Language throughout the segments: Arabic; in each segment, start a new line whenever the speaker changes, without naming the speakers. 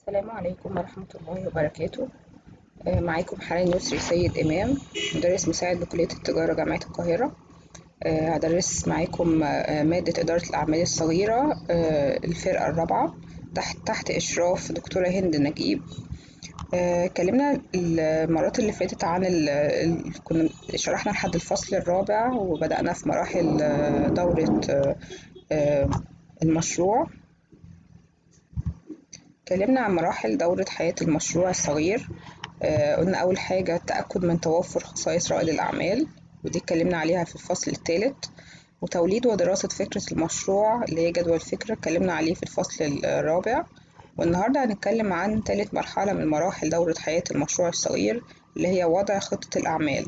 السلام عليكم ورحمة الله وبركاته. معاكم حنان يسري سيد إمام، مدرس مساعد بكلية التجارة جامعة القاهرة. هدرس معاكم مادة إدارة الأعمال الصغيرة، الفرقة الرابعة تحت إشراف دكتورة هند نجيب. اتكلمنا المرات اللي فاتت عن كنا شرحنا لحد الفصل الرابع وبدأنا في مراحل دورة آه، المشروع. اتكلمنا عن مراحل دورة حياة المشروع الصغير. قلنا أول حاجة التأكد من توفر خصائص رائد الأعمال، ودي اتكلمنا عليها في الفصل الثالث. وتوليد ودراسة فكرة المشروع اللي هي جدول الفكرة اتكلمنا عليه في الفصل الرابع. والنهاردة هنتكلم عن ثالث مرحلة من مراحل دورة حياة المشروع الصغير اللي هي وضع خطة الأعمال.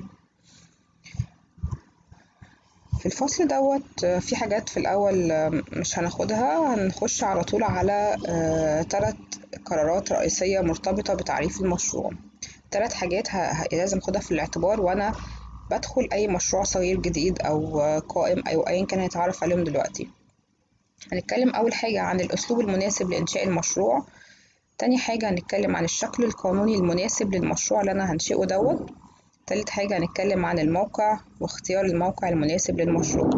في الفصل دوت في حاجات في الأول مش هناخدها، هنخش على طول على 3 قرارات رئيسية مرتبطة بتعريف المشروع. 3 حاجات لازم أخدها في الاعتبار وأنا بدخل أي مشروع صغير جديد أو قائم أو أيا كان هيتعرف عليهم دلوقتي. هنتكلم أول حاجة عن الأسلوب المناسب لإنشاء المشروع. تاني حاجة هنتكلم عن الشكل القانوني المناسب للمشروع اللي أنا هنشئه دوت. تالت حاجة هنتكلم عن الموقع واختيار الموقع المناسب للمشروع.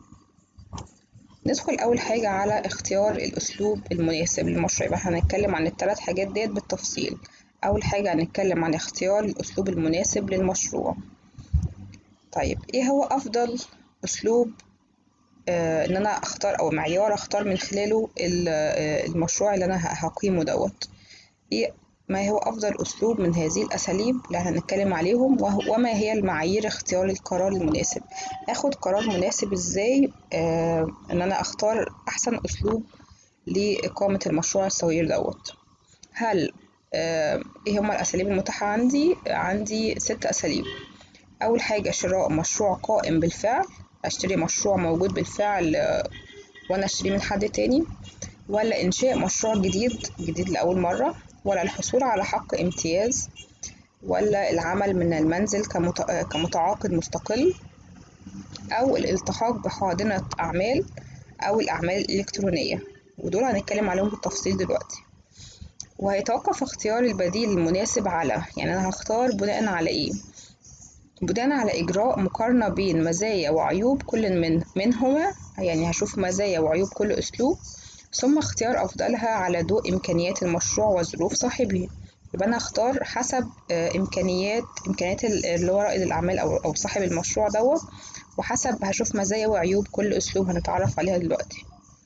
ندخل أول حاجة على اختيار الأسلوب المناسب للمشروع، يبقى هنتكلم عن ال3 حاجات ديت بالتفصيل. أول حاجة هنتكلم عن اختيار الأسلوب المناسب للمشروع. طيب إيه هو أفضل أسلوب إن أنا أختار أو معيار أختار من خلاله المشروع اللي أنا هقيمه دوت؟ إيه ما هو أفضل أسلوب من هذه الأساليب اللي هنتكلم عليهم، وما هي المعايير اختيار القرار المناسب؟ آخد قرار مناسب إزاي إن أنا أختار أحسن أسلوب لإقامة المشروع الصغير دوت؟ هل إيه هما الأساليب المتاحة عندي؟ عندي 6 أساليب. أول حاجة شراء مشروع قائم بالفعل، أشتري مشروع موجود بالفعل وأنا أشتريه من حد تاني، ولا إنشاء مشروع جديد لأول مرة، ولا الحصول على حق امتياز، ولا العمل من المنزل كمتعاقد مستقل، أو الالتحاق بحاضنة أعمال أو الأعمال الإلكترونية. ودول هنتكلم عليهم بالتفصيل دلوقتي. وهيتوقف اختيار البديل المناسب على، يعني أنا هختار بناء على إيه؟ بناء على إجراء مقارنة بين مزايا وعيوب كل منهما، يعني هشوف مزايا وعيوب كل أسلوب، ثم اختيار أفضلها على ضوء إمكانيات المشروع وظروف صاحبه. يبقى أنا هختار حسب إمكانيات اللي هو رائد الأعمال أو صاحب المشروع دوت، وحسب هشوف مزايا وعيوب كل أسلوب هنتعرف عليها دلوقتي.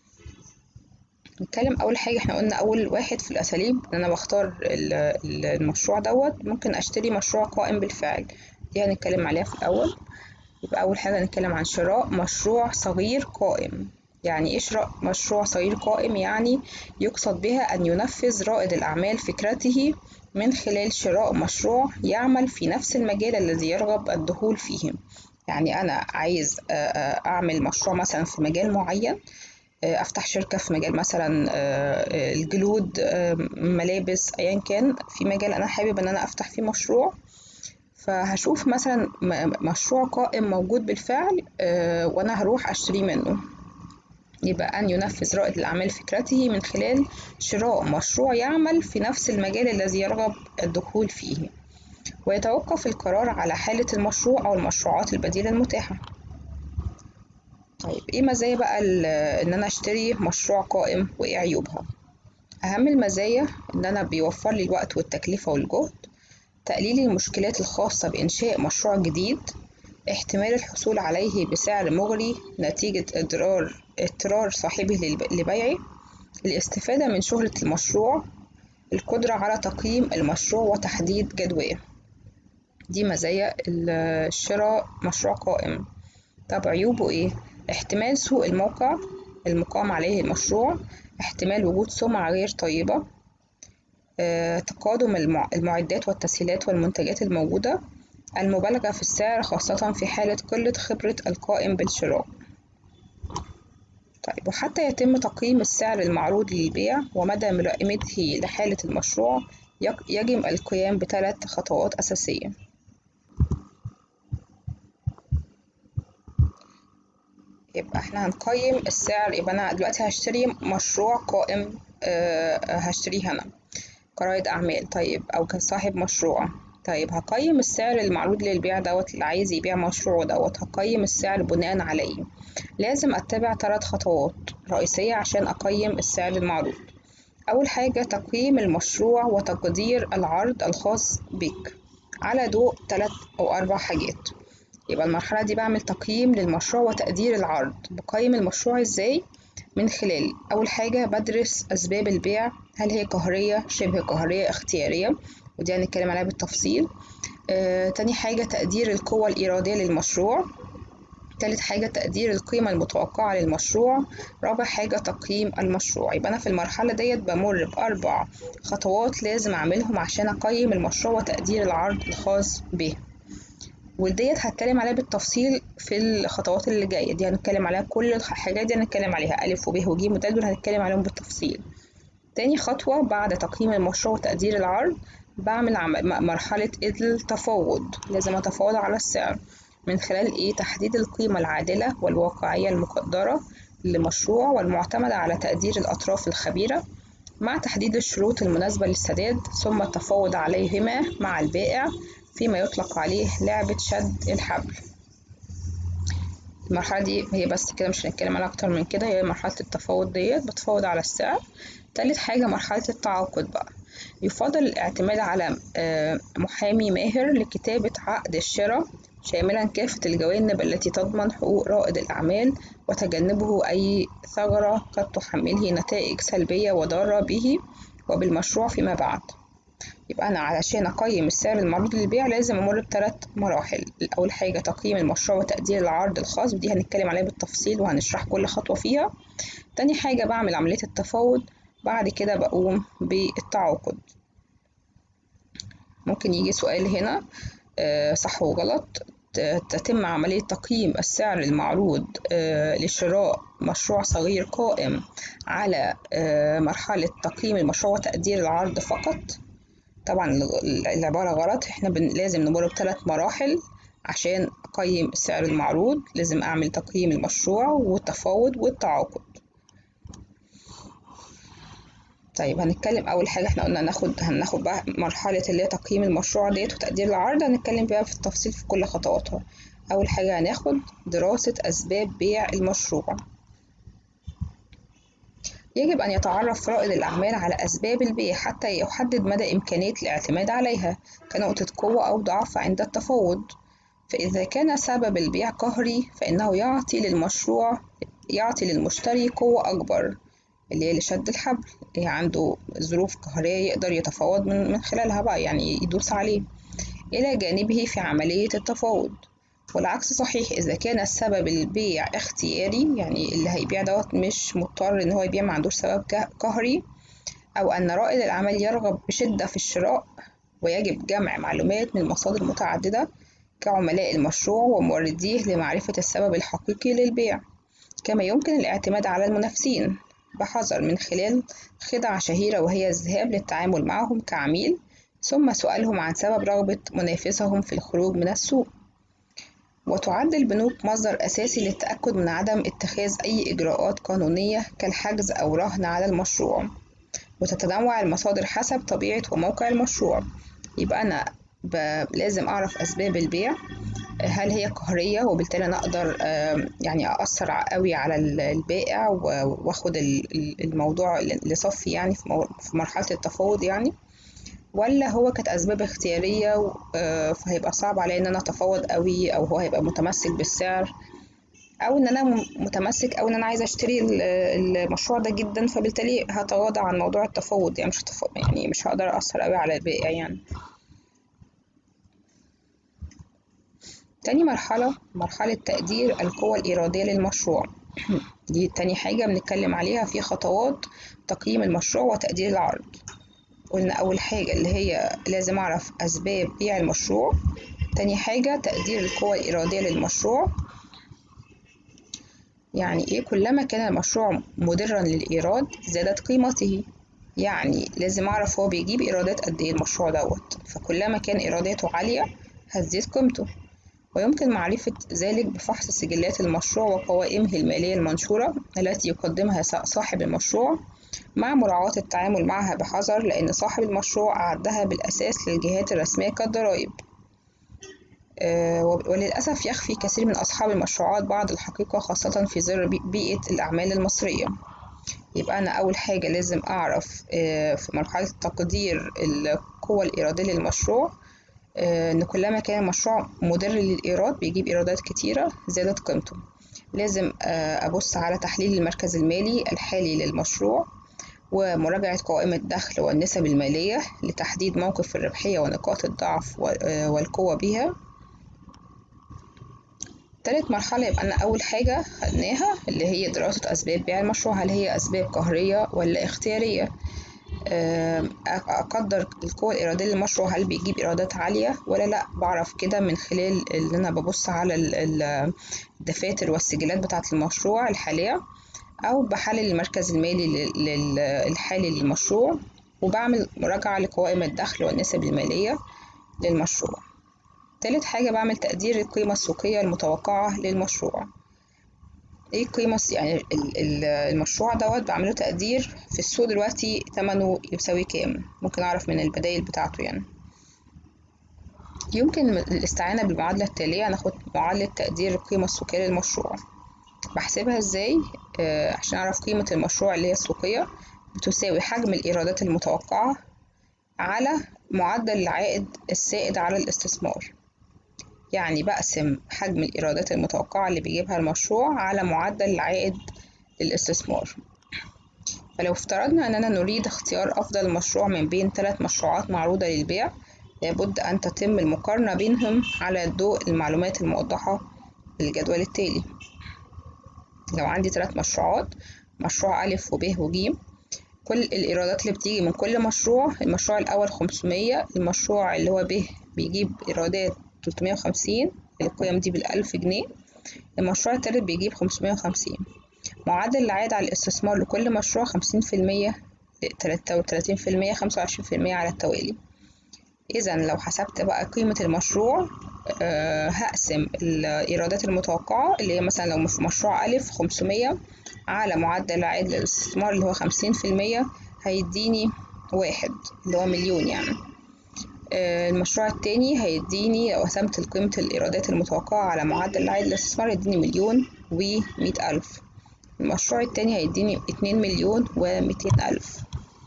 نتكلم أول حاجة، احنا قلنا أول واحد في الأساليب إن أنا بختار المشروع دوت. ممكن أشتري مشروع قائم بالفعل، دي هنتكلم عليها في الأول. يبقى أول حاجة هنتكلم عن شراء مشروع صغير قائم. يعني إيه شراء مشروع صغير قائم؟ يعني يقصد بها أن ينفذ رائد الأعمال فكرته من خلال شراء مشروع يعمل في نفس المجال الذي يرغب الدخول فيه. يعني أنا عايز أعمل مشروع مثلا في مجال معين، أفتح شركة في مجال مثلا الجلود، ملابس، أيا كان في مجال أنا حابب إن أنا أفتح فيه مشروع. فهشوف مثلا مشروع قائم موجود بالفعل وأنا هروح أشتري منه. يبقى أن ينفذ رائد الأعمال فكرته من خلال شراء مشروع يعمل في نفس المجال الذي يرغب الدخول فيه. ويتوقف القرار على حالة المشروع أو المشروعات البديلة المتاحة. طيب إيه مزايا بقى إن أنا أشتري مشروع قائم وإيه عيوبها؟ أهم المزايا إن أنا بيوفر لي الوقت والتكلفة والجهد، تقليل المشكلات الخاصة بإنشاء مشروع جديد، احتمال الحصول عليه بسعر مغري نتيجة اضطرار صاحبه لبيعه، الاستفادة من شهرة المشروع، القدرة على تقييم المشروع وتحديد جدواه. دي مزايا شراء مشروع قائم. طب عيوبه ايه؟ احتمال سوء الموقع المقام عليه المشروع، احتمال وجود سمعة غير طيبة، تقادم المعدات والتسهيلات والمنتجات الموجودة، المبالغة في السعر خاصة في حالة قلة خبرة القائم بالشراء. طيب وحتى يتم تقييم السعر المعروض للبيع ومدى ملائمته لحالة المشروع يجب القيام ب3 خطوات أساسية. يبقى احنا هنقيم السعر. يبقى أنا دلوقتي هشتري مشروع قائم، هشتريه أنا. كرائد أعمال، طيب، أو كصاحب مشروع. طيب هقيم السعر المعروض للبيع دوت، اللي عايز يبيع مشروعه دوت، هقيم السعر بناء على ايه؟ لازم اتبع 3 خطوات رئيسية عشان اقيم السعر المعروض. اول حاجة تقييم المشروع وتقدير العرض الخاص بك على ضوء 3 أو 4 حاجات. يبقى المرحلة دي بعمل تقييم للمشروع وتقدير العرض. بقيم المشروع ازاي؟ من خلال أول حاجة بدرس أسباب البيع، هل هي قهرية، شبه قهرية، اختيارية، ودي هنتكلم عليها بالتفصيل. تاني حاجة تقدير القوة الإيرادية للمشروع. تالت حاجة تقدير القيمة المتوقعة للمشروع. رابع حاجة تقييم المشروع. يبقى أنا في المرحلة ديت بمر ب4 خطوات لازم أعملهم عشان أقيم المشروع وتقدير العرض الخاص به، وديت هتكلم عليها بالتفصيل في الخطوات اللي جاية دي. هنتكلم عليها كل الحاجات دي، هنتكلم عليها ألف وب وج ودال، دول هنتكلم عليهم بالتفصيل. تاني خطوة بعد تقييم المشروع وتقدير العرض بعمل مرحلة التفاوض. لازم أتفاوض على السعر من خلال إيه؟ تحديد القيمة العادلة والواقعية المقدرة للمشروع والمعتمدة على تقدير الأطراف الخبيرة، مع تحديد الشروط المناسبة للسداد، ثم التفاوض عليهما مع البائع فيما يطلق عليه لعبة شد الحبل. المرحلة دي هي بس كده، مش هنتكلم عنها أكتر من كده، هي مرحلة التفاوض ديت بتفاوض على السعر. تالت حاجة مرحلة التعاقد بقى. يفضل الاعتماد على محامي ماهر لكتابة عقد الشراء شاملا كافة الجوانب التي تضمن حقوق رائد الأعمال وتجنبه أي ثغرة قد تحمله نتائج سلبية وضارة به وبالمشروع فيما بعد. يبقى أنا علشان أقيم السعر المعروض للبيع لازم أمر ب3 مراحل. أول حاجة تقييم المشروع وتقدير العرض الخاص، ودي هنتكلم عليها بالتفصيل وهنشرح كل خطوة فيها. تاني حاجة بعمل عملية التفاوض، بعد كده بقوم بالتعاقد. ممكن يجي سؤال هنا صح وغلط. تتم عملية تقييم السعر المعروض لشراء مشروع صغير قائم على مرحلة تقييم المشروع وتقدير العرض فقط. طبعا العبارة غلط، احنا لازم نمر ب3 مراحل عشان أقيم السعر المعروض. لازم أعمل تقييم المشروع والتفاوض والتعاقد. طيب هنتكلم أول حاجة، احنا قلنا هناخد بقى مرحلة اللي هي تقييم المشروع ديت وتقدير العرض، هنتكلم بيها في التفصيل في كل خطواتها. أول حاجة هناخد دراسة أسباب بيع المشروع. يجب أن يتعرف رائد الأعمال على أسباب البيع حتى يحدد مدى إمكانية الاعتماد عليها كنقطة قوة أو ضعف عند التفاوض. فإذا كان سبب البيع قهري فإنه يعطي للمشتري قوة أكبر، اللي هي لشد الحبل، اللي عنده ظروف قهرية يقدر يتفاوض من خلالها بقى، يعني يدوس عليه إلى جانبه في عملية التفاوض. والعكس صحيح، إذا كان السبب البيع اختياري، يعني اللي هيبيع دوت مش مضطر إن هو يبيع، ما عندوش سبب قهري، أو أن رائد الأعمال يرغب بشدة في الشراء ويجب جمع معلومات من مصادر متعددة كعملاء المشروع ومورديه لمعرفة السبب الحقيقي للبيع. كما يمكن الاعتماد على المنافسين بحذر من خلال خدعة شهيرة، وهي الذهاب للتعامل معهم كعميل ثم سؤالهم عن سبب رغبة منافسهم في الخروج من السوق. وتعد البنوك مصدر أساسي للتأكد من عدم اتخاذ أي إجراءات قانونية كالحجز أو رهن على المشروع، وتتنوع المصادر حسب طبيعة وموقع المشروع. يبقى أنا لازم أعرف أسباب البيع، هل هي قهرية وبالتالي أنا أقدر يعني أأثر قوي على البائع وأخد الموضوع لصفي يعني في مرحلة التفاوض يعني، ولا هو كانت أسباب اختيارية فهيبقى صعب عليا إن أنا أتفاوض قوي، أو هو هيبقى متمسك بالسعر، أو إن أنا متمسك أو إن أنا عايزة أشتري المشروع ده جدا فبالتالي هتغاضى عن موضوع التفاوض، يعني مش هقدر أأثر قوي على البائع يعني. تاني مرحلة تقدير القوة الإيرادية للمشروع. دي تاني حاجة بنتكلم عليها في خطوات تقييم المشروع وتقدير العرض. قلنا أول حاجة اللي هي لازم أعرف أسباب بيع المشروع. تاني حاجة تقدير القوة الإيرادية للمشروع. يعني إيه؟ كلما كان المشروع مدرا للإيراد زادت قيمته، يعني لازم أعرف هو بيجيب إيرادات قد إيه المشروع دوت، فكلما كان إيراداته عالية هتزيد قيمته. ويمكن معرفة ذلك بفحص سجلات المشروع وقوائمه المالية المنشورة التي يقدمها صاحب المشروع، مع مراعاة التعامل معها بحذر، لأن صاحب المشروع أعدها بالأساس للجهات الرسمية كالضرائب. وللأسف يخفي كثير من أصحاب المشروعات بعض الحقيقة، خاصة في ظل بيئة الأعمال المصرية. يبقى أنا أول حاجة لازم أعرف في مرحلة تقدير القوة الإيرادية للمشروع إن كلما كان المشروع مدر للإيراد بيجيب إيرادات كتيرة زادت قيمته. لازم أبص على تحليل المركز المالي الحالي للمشروع، ومراجعة قوائم الدخل والنسب المالية لتحديد موقف الربحية ونقاط الضعف والقوة بها. تالت مرحلة يبقى أنا أول حاجة خدناها اللي هي دراسة أسباب بيع المشروع، هل هي أسباب قهرية ولا اختيارية. أقدر القوة الإيرادية للمشروع هل بيجيب إيرادات عالية ولا لأ، بعرف كده من خلال اللي أنا ببص على الدفاتر والسجلات بتاعة المشروع الحالية، أو بحلل المركز المالي الحالي للمشروع، وبعمل مراجعة لقوائم الدخل والنسب المالية للمشروع. تالت حاجة بعمل تقدير القيمة السوقية المتوقعة للمشروع. ايه القيمة يعني المشروع دوت بعمله تقدير في السوق دلوقتي تمنه يساوي كام، ممكن اعرف من البدايل بتاعته يعني. يمكن الاستعانة بالمعادلة التالية، هناخد معادلة تقدير القيمة السوقية للمشروع. بحسبها ازاي؟ عشان اعرف قيمة المشروع اللي هي السوقية بتساوي حجم الإيرادات المتوقعة على معدل العائد السائد على الاستثمار. يعني بقسم حجم الإيرادات المتوقعة اللي بيجيبها المشروع على معدل العائد للاستثمار. فلو افترضنا أننا نريد اختيار أفضل مشروع من بين 3 مشروعات معروضة للبيع، لابد أن تتم المقارنة بينهم على ضوء المعلومات الموضحة في الجدول التالي. لو عندي 3 مشروعات، مشروع أ وب وج، كل الإيرادات اللي بتيجي من كل مشروع، المشروع الأول 500، المشروع اللي هو ب بيجيب إيرادات 350، القيم دي بالألف جنيه، المشروع التالت بيجيب 550. معدل العائد على الاستثمار لكل مشروع 50%، 33%، 25% على التوالي. إذا لو حسبت بقى قيمة المشروع، هقسم الإيرادات المتوقعة اللي هي مثلا لو في مشروع أ 500 على معدل العائد للاستثمار اللي هو 50%، هيديني 1 اللي هو مليون يعني. المشروع التاني هيديني لو قسمت قيمة الإيرادات المتوقعة على معدل العائد للاستثمار هيديني 1,100,000. المشروع التاني هيديني 2,200,000.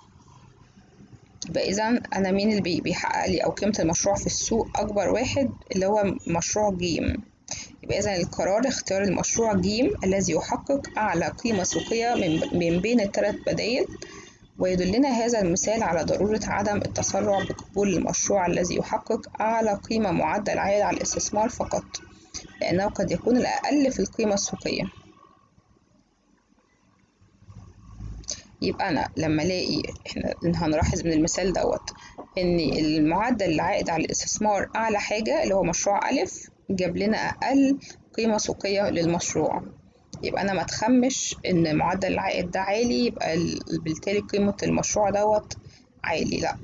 يبقى إذا أنا مين اللي بيحقق لي أو قيمة المشروع في السوق أكبر واحد اللي هو مشروع ج. يبقى إذا القرار اختيار المشروع ج الذي يحقق أعلى قيمة سوقية من بين ال3 بدائل. ويدلنا هذا المثال على ضرورة عدم التسرع بقبول المشروع الذي يحقق أعلى قيمة معدل عائد على الاستثمار فقط، لأنه قد يكون الأقل في القيمة السوقية. يبقى أنا لما ألاقي إحنا هنلاحظ من المثال دوت إن المعدل العائد على الاستثمار أعلى حاجة اللي هو مشروع أ جاب لنا أقل قيمة سوقية للمشروع، يبقى أنا متخمش إن معدل العائد ده عالي يبقى بالتالي قيمة المشروع دوت عالي، لأ.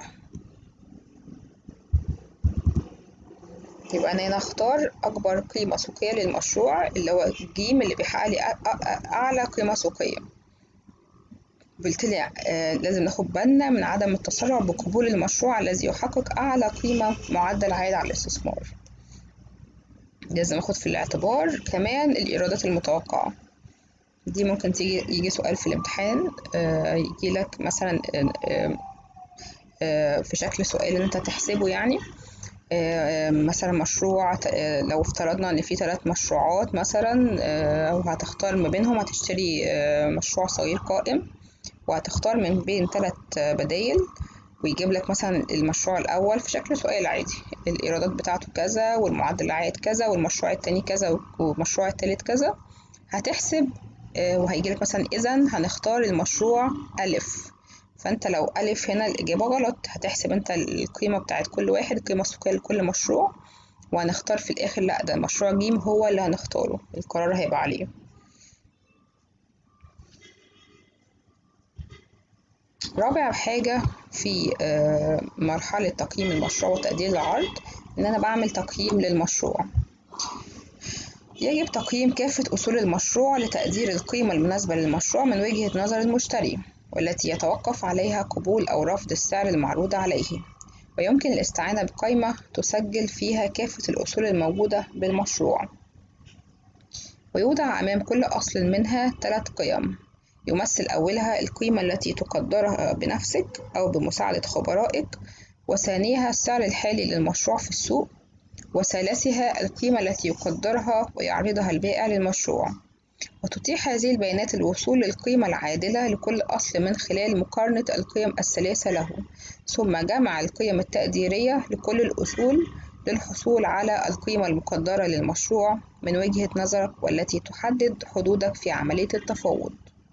يبقى أنا هنا أختار أكبر قيمة سوقية للمشروع اللي هو ج اللي بيحقق لي أعلى قيمة سوقية. بالتالي لازم ناخد بالنا من عدم التسرع بقبول المشروع الذي يحقق أعلى قيمة معدل عائد على الاستثمار. لازم أخد في الاعتبار كمان الإيرادات المتوقعة، دي ممكن يجي سؤال في الامتحان، يجي لك مثلا في شكل سؤال انت تحسبه يعني. مثلا مشروع لو افترضنا ان في 3 مشروعات مثلا، وهتختار ما بينهم، هتشتري مشروع صغير قائم وهتختار من بين 3 بدايل، ويجيب لك مثلا المشروع الأول في شكل سؤال عادي، الإيرادات بتاعته كذا والمعدل العائد كذا والمشروع التاني كذا والمشروع التالت كذا. هتحسب وهيجي لك مثلا إذا هنختار المشروع أ، فأنت لو أ هنا الإجابة غلط، هتحسب أنت القيمة بتاعت كل واحد، القيمة السوقية لكل مشروع، وهنختار في الآخر لأ ده مشروع ج هو اللي هنختاره، القرار هيبقى عليه. رابع حاجة في مرحلة تقييم المشروع وتقدير العرض إن أنا بعمل تقييم للمشروع. يجب تقييم كافة أصول المشروع لتقدير القيمة المناسبة للمشروع من وجهة نظر المشتري، والتي يتوقف عليها قبول أو رفض السعر المعروض عليه، ويمكن الاستعانة بقائمة تسجل فيها كافة الأصول الموجودة بالمشروع. ويوضع أمام كل أصل منها 3 قيم، يمثل أولها القيمة التي تقدرها بنفسك أو بمساعدة خبرائك، وثانيها السعر الحالي للمشروع في السوق، وثالثها القيمة التي يقدرها ويعرضها البائع للمشروع. وتتيح هذه البيانات الوصول للقيمة العادلة لكل أصل من خلال مقارنة القيم الثلاثة له، ثم جمع القيم التقديرية لكل الأصول للحصول على القيمة المقدرة للمشروع من وجهة نظرك، والتي تحدد حدودك في عملية التفاوض.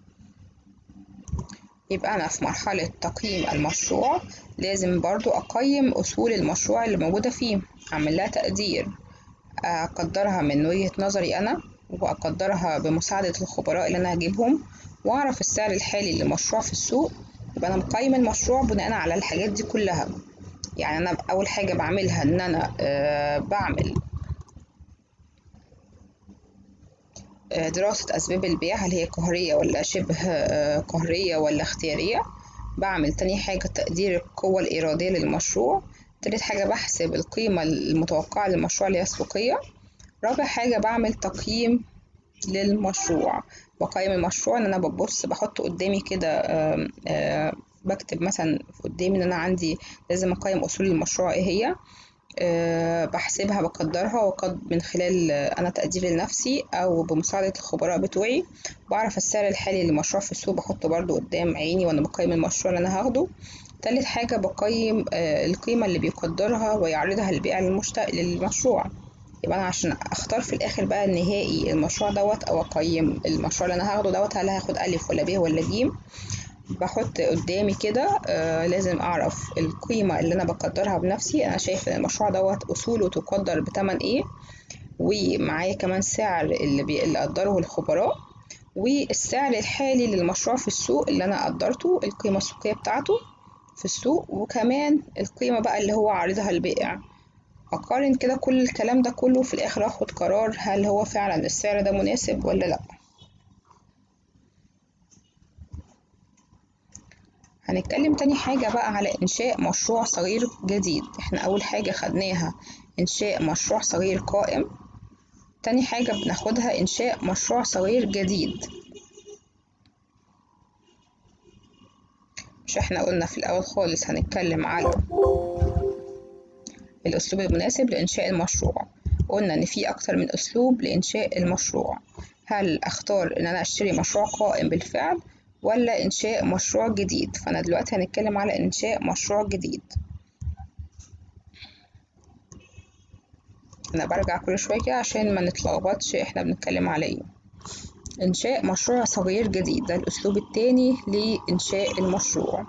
يبقى أنا في مرحلة تقييم المشروع لازم برضو أقيم أصول المشروع اللي موجودة فيه، أعمل لها تقدير، أقدرها من وجهة نظري أنا، وأقدرها بمساعدة الخبراء اللي أنا هجيبهم، وأعرف السعر الحالي للمشروع في السوق. يبقى أنا مقيم المشروع بناء على الحاجات دي كلها. يعني أنا أول حاجة بعملها إن أنا بعمل دراسة أسباب البيع، هل هي قهرية ولا شبه قهرية ولا اختيارية. بعمل تاني حاجة تقدير القوة الإيرادية للمشروع. تالت حاجة بحسب القيمة المتوقعة للمشروع اللي هي السوقية. رابع حاجة بعمل تقييم للمشروع، بقيم المشروع ان انا ببص بحط قدامي كده، بكتب مثلا قدامي ان انا عندي لازم اقيم اصول المشروع ايه هي، بحسبها بقدرها، من خلال انا تقديري لنفسي او بمساعدة الخبراء بتوعي. بعرف السعر الحالي للمشروع في السوق، بحطه برضو قدام عيني وانا بقيم المشروع اللي انا هاخده. تالت حاجة بقيم القيمة اللي بيقدرها ويعرضها البائع للمشروع. يبقى انا عشان اختار في الاخر بقى النهائي المشروع دوت، او اقيم المشروع اللي انا هاخده دوت هل هاخد الف ولا ب ولا ج، بحط قدامي كده لازم اعرف القيمة اللي انا بقدرها بنفسي. انا شايف ان المشروع دوت اصوله تقدر بتمن ايه، ومعايا كمان سعر اللي قدره الخبراء، والسعر الحالي للمشروع في السوق اللي انا قدرته، القيمة السوقية بتاعته في السوق، وكمان القيمة بقى اللي هو عارضها البائع. أقارن كده كل الكلام ده كله، في الآخر أخد قرار هل هو فعلا السعر ده مناسب ولا لأ. هنتكلم تاني حاجة بقى على إنشاء مشروع صغير جديد. احنا أول حاجة خدناها إنشاء مشروع صغير قائم، تاني حاجة بناخدها إنشاء مشروع صغير جديد. مش احنا قلنا في الأول خالص هنتكلم على الأسلوب المناسب لإنشاء المشروع؟ قلنا إن في أكتر من أسلوب لإنشاء المشروع. هل أختار إن أنا أشتري مشروع قائم بالفعل ولا إنشاء مشروع جديد؟ فأنا دلوقتي هنتكلم على إنشاء مشروع جديد. أنا برجع كل شوية كده عشان ما نتلخبطش إحنا بنتكلم على إيه. إنشاء مشروع صغير جديد ده الأسلوب التاني لإنشاء المشروع.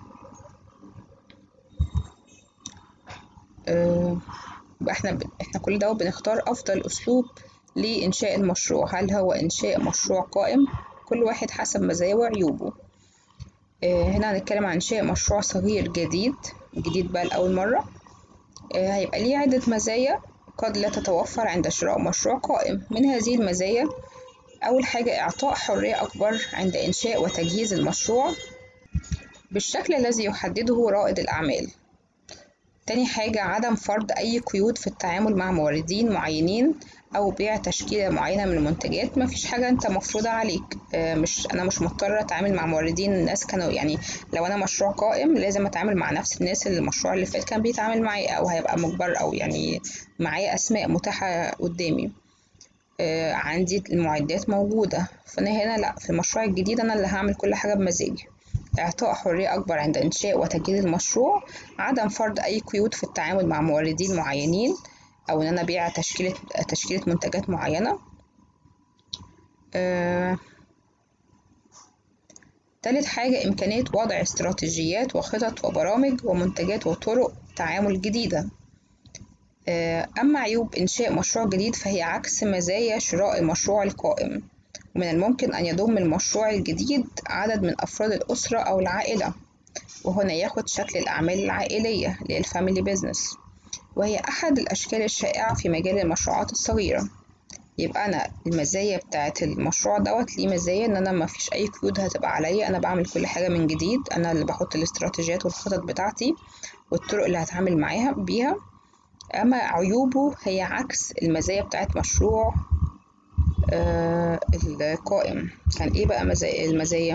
يبقى احنا كل ده بنختار أفضل أسلوب لإنشاء المشروع. هل هو إنشاء مشروع قائم؟ كل واحد حسب مزاياه وعيوبه. هنا هنتكلم عن إنشاء مشروع صغير جديد بقى لأول مرة. هيبقى ليه عدة مزايا قد لا تتوفر عند شراء مشروع قائم. من هذه المزايا أول حاجة إعطاء حرية أكبر عند إنشاء وتجهيز المشروع بالشكل الذي يحدده رائد الأعمال. تاني حاجة عدم فرض أي قيود في التعامل مع موردين معينين أو بيع تشكيلة معينة من المنتجات. مفيش حاجة أنت مفروضة عليك، أنا مش مضطرة أتعامل مع موردين. الناس كانوا يعني لو أنا مشروع قائم لازم أتعامل مع نفس الناس اللي المشروع اللي فات كان بيتعامل معايا، أو هيبقى مجبر، أو يعني معايا أسماء متاحة قدامي. عندي المعدات موجودة. فأنا هنا لأ، في المشروع الجديد أنا اللي هعمل كل حاجة بمزاجي. إعطاء حرية أكبر عند إنشاء وتجهيز المشروع. عدم فرض أي قيود في التعامل مع موردين معينين، أو إن أنا أبيع تشكيلة منتجات معينة. تالت حاجة إمكانية وضع استراتيجيات وخطط وبرامج ومنتجات وطرق تعامل جديدة. أما عيوب إنشاء مشروع جديد فهي عكس مزايا شراء المشروع القائم. ومن الممكن أن يضم المشروع الجديد عدد من أفراد الأسرة أو العائلة، وهنا ياخد شكل الأعمال العائلية اللي هي الفاميلي بيزنس، وهي أحد الأشكال الشائعة في مجال المشروعات الصغيرة. يبقى انا المزايا بتاعت المشروع دوت ليه مزايا ان انا ما فيش اي قيود هتبقى عليا، انا بعمل كل حاجه من جديد، انا اللي بحط الاستراتيجيات والخطط بتاعتي والطرق اللي هتعامل معاها بيها. اما عيوبه هي عكس المزايا بتاعت مشروع القائم. كان ايه بقى المزايا؟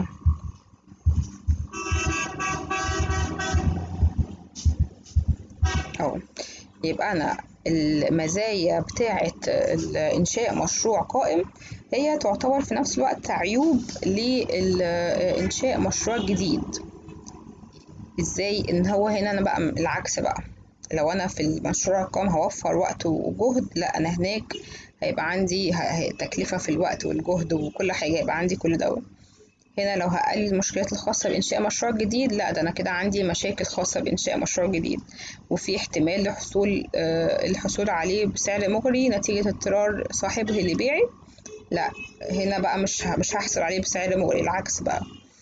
اهو. يبقى انا المزايا بتاعه انشاء مشروع قائم هي تعتبر في نفس الوقت عيوب لانشاء مشروع جديد. ازاي؟ ان هو هنا انا بقى العكس بقى، لو انا في المشروع القائم هوفر وقت وجهد، لا انا هناك هيبقى عندي تكلفة في الوقت والجهد وكل حاجة، يبقى عندي كل ده. هنا لو هقلل المشكلات الخاصة بإنشاء مشروع جديد، لا ده أنا كده عندي مشاكل خاصة بإنشاء مشروع جديد، وفي احتمال الحصول عليه بسعر مغري نتيجة اضطرار صاحبه لبيعه. لا هنا بقى مش هحصل عليه بسعر مغري، العكس بقى.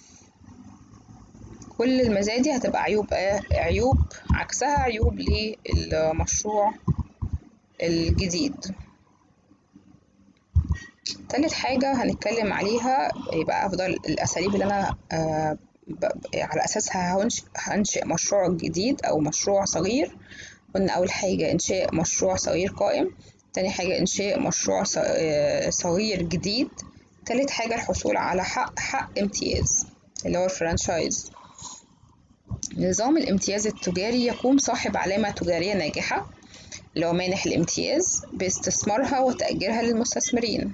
كل المزايا دي هتبقى عيوب عكسها عيوب للمشروع الجديد. تالت حاجة هنتكلم عليها يبقى أفضل الأساليب اللي أنا على أساسها هنشئ مشروع جديد أو مشروع صغير. قلنا أول حاجة إنشاء مشروع صغير قائم، تاني حاجة إنشاء مشروع صغير جديد، تالت حاجة الحصول على حق امتياز اللي هو الفرانشايز. نظام الامتياز التجاري يقوم صاحب علامة تجارية ناجحة اللي هو مانح الامتياز باستثمارها وتأجيرها للمستثمرين،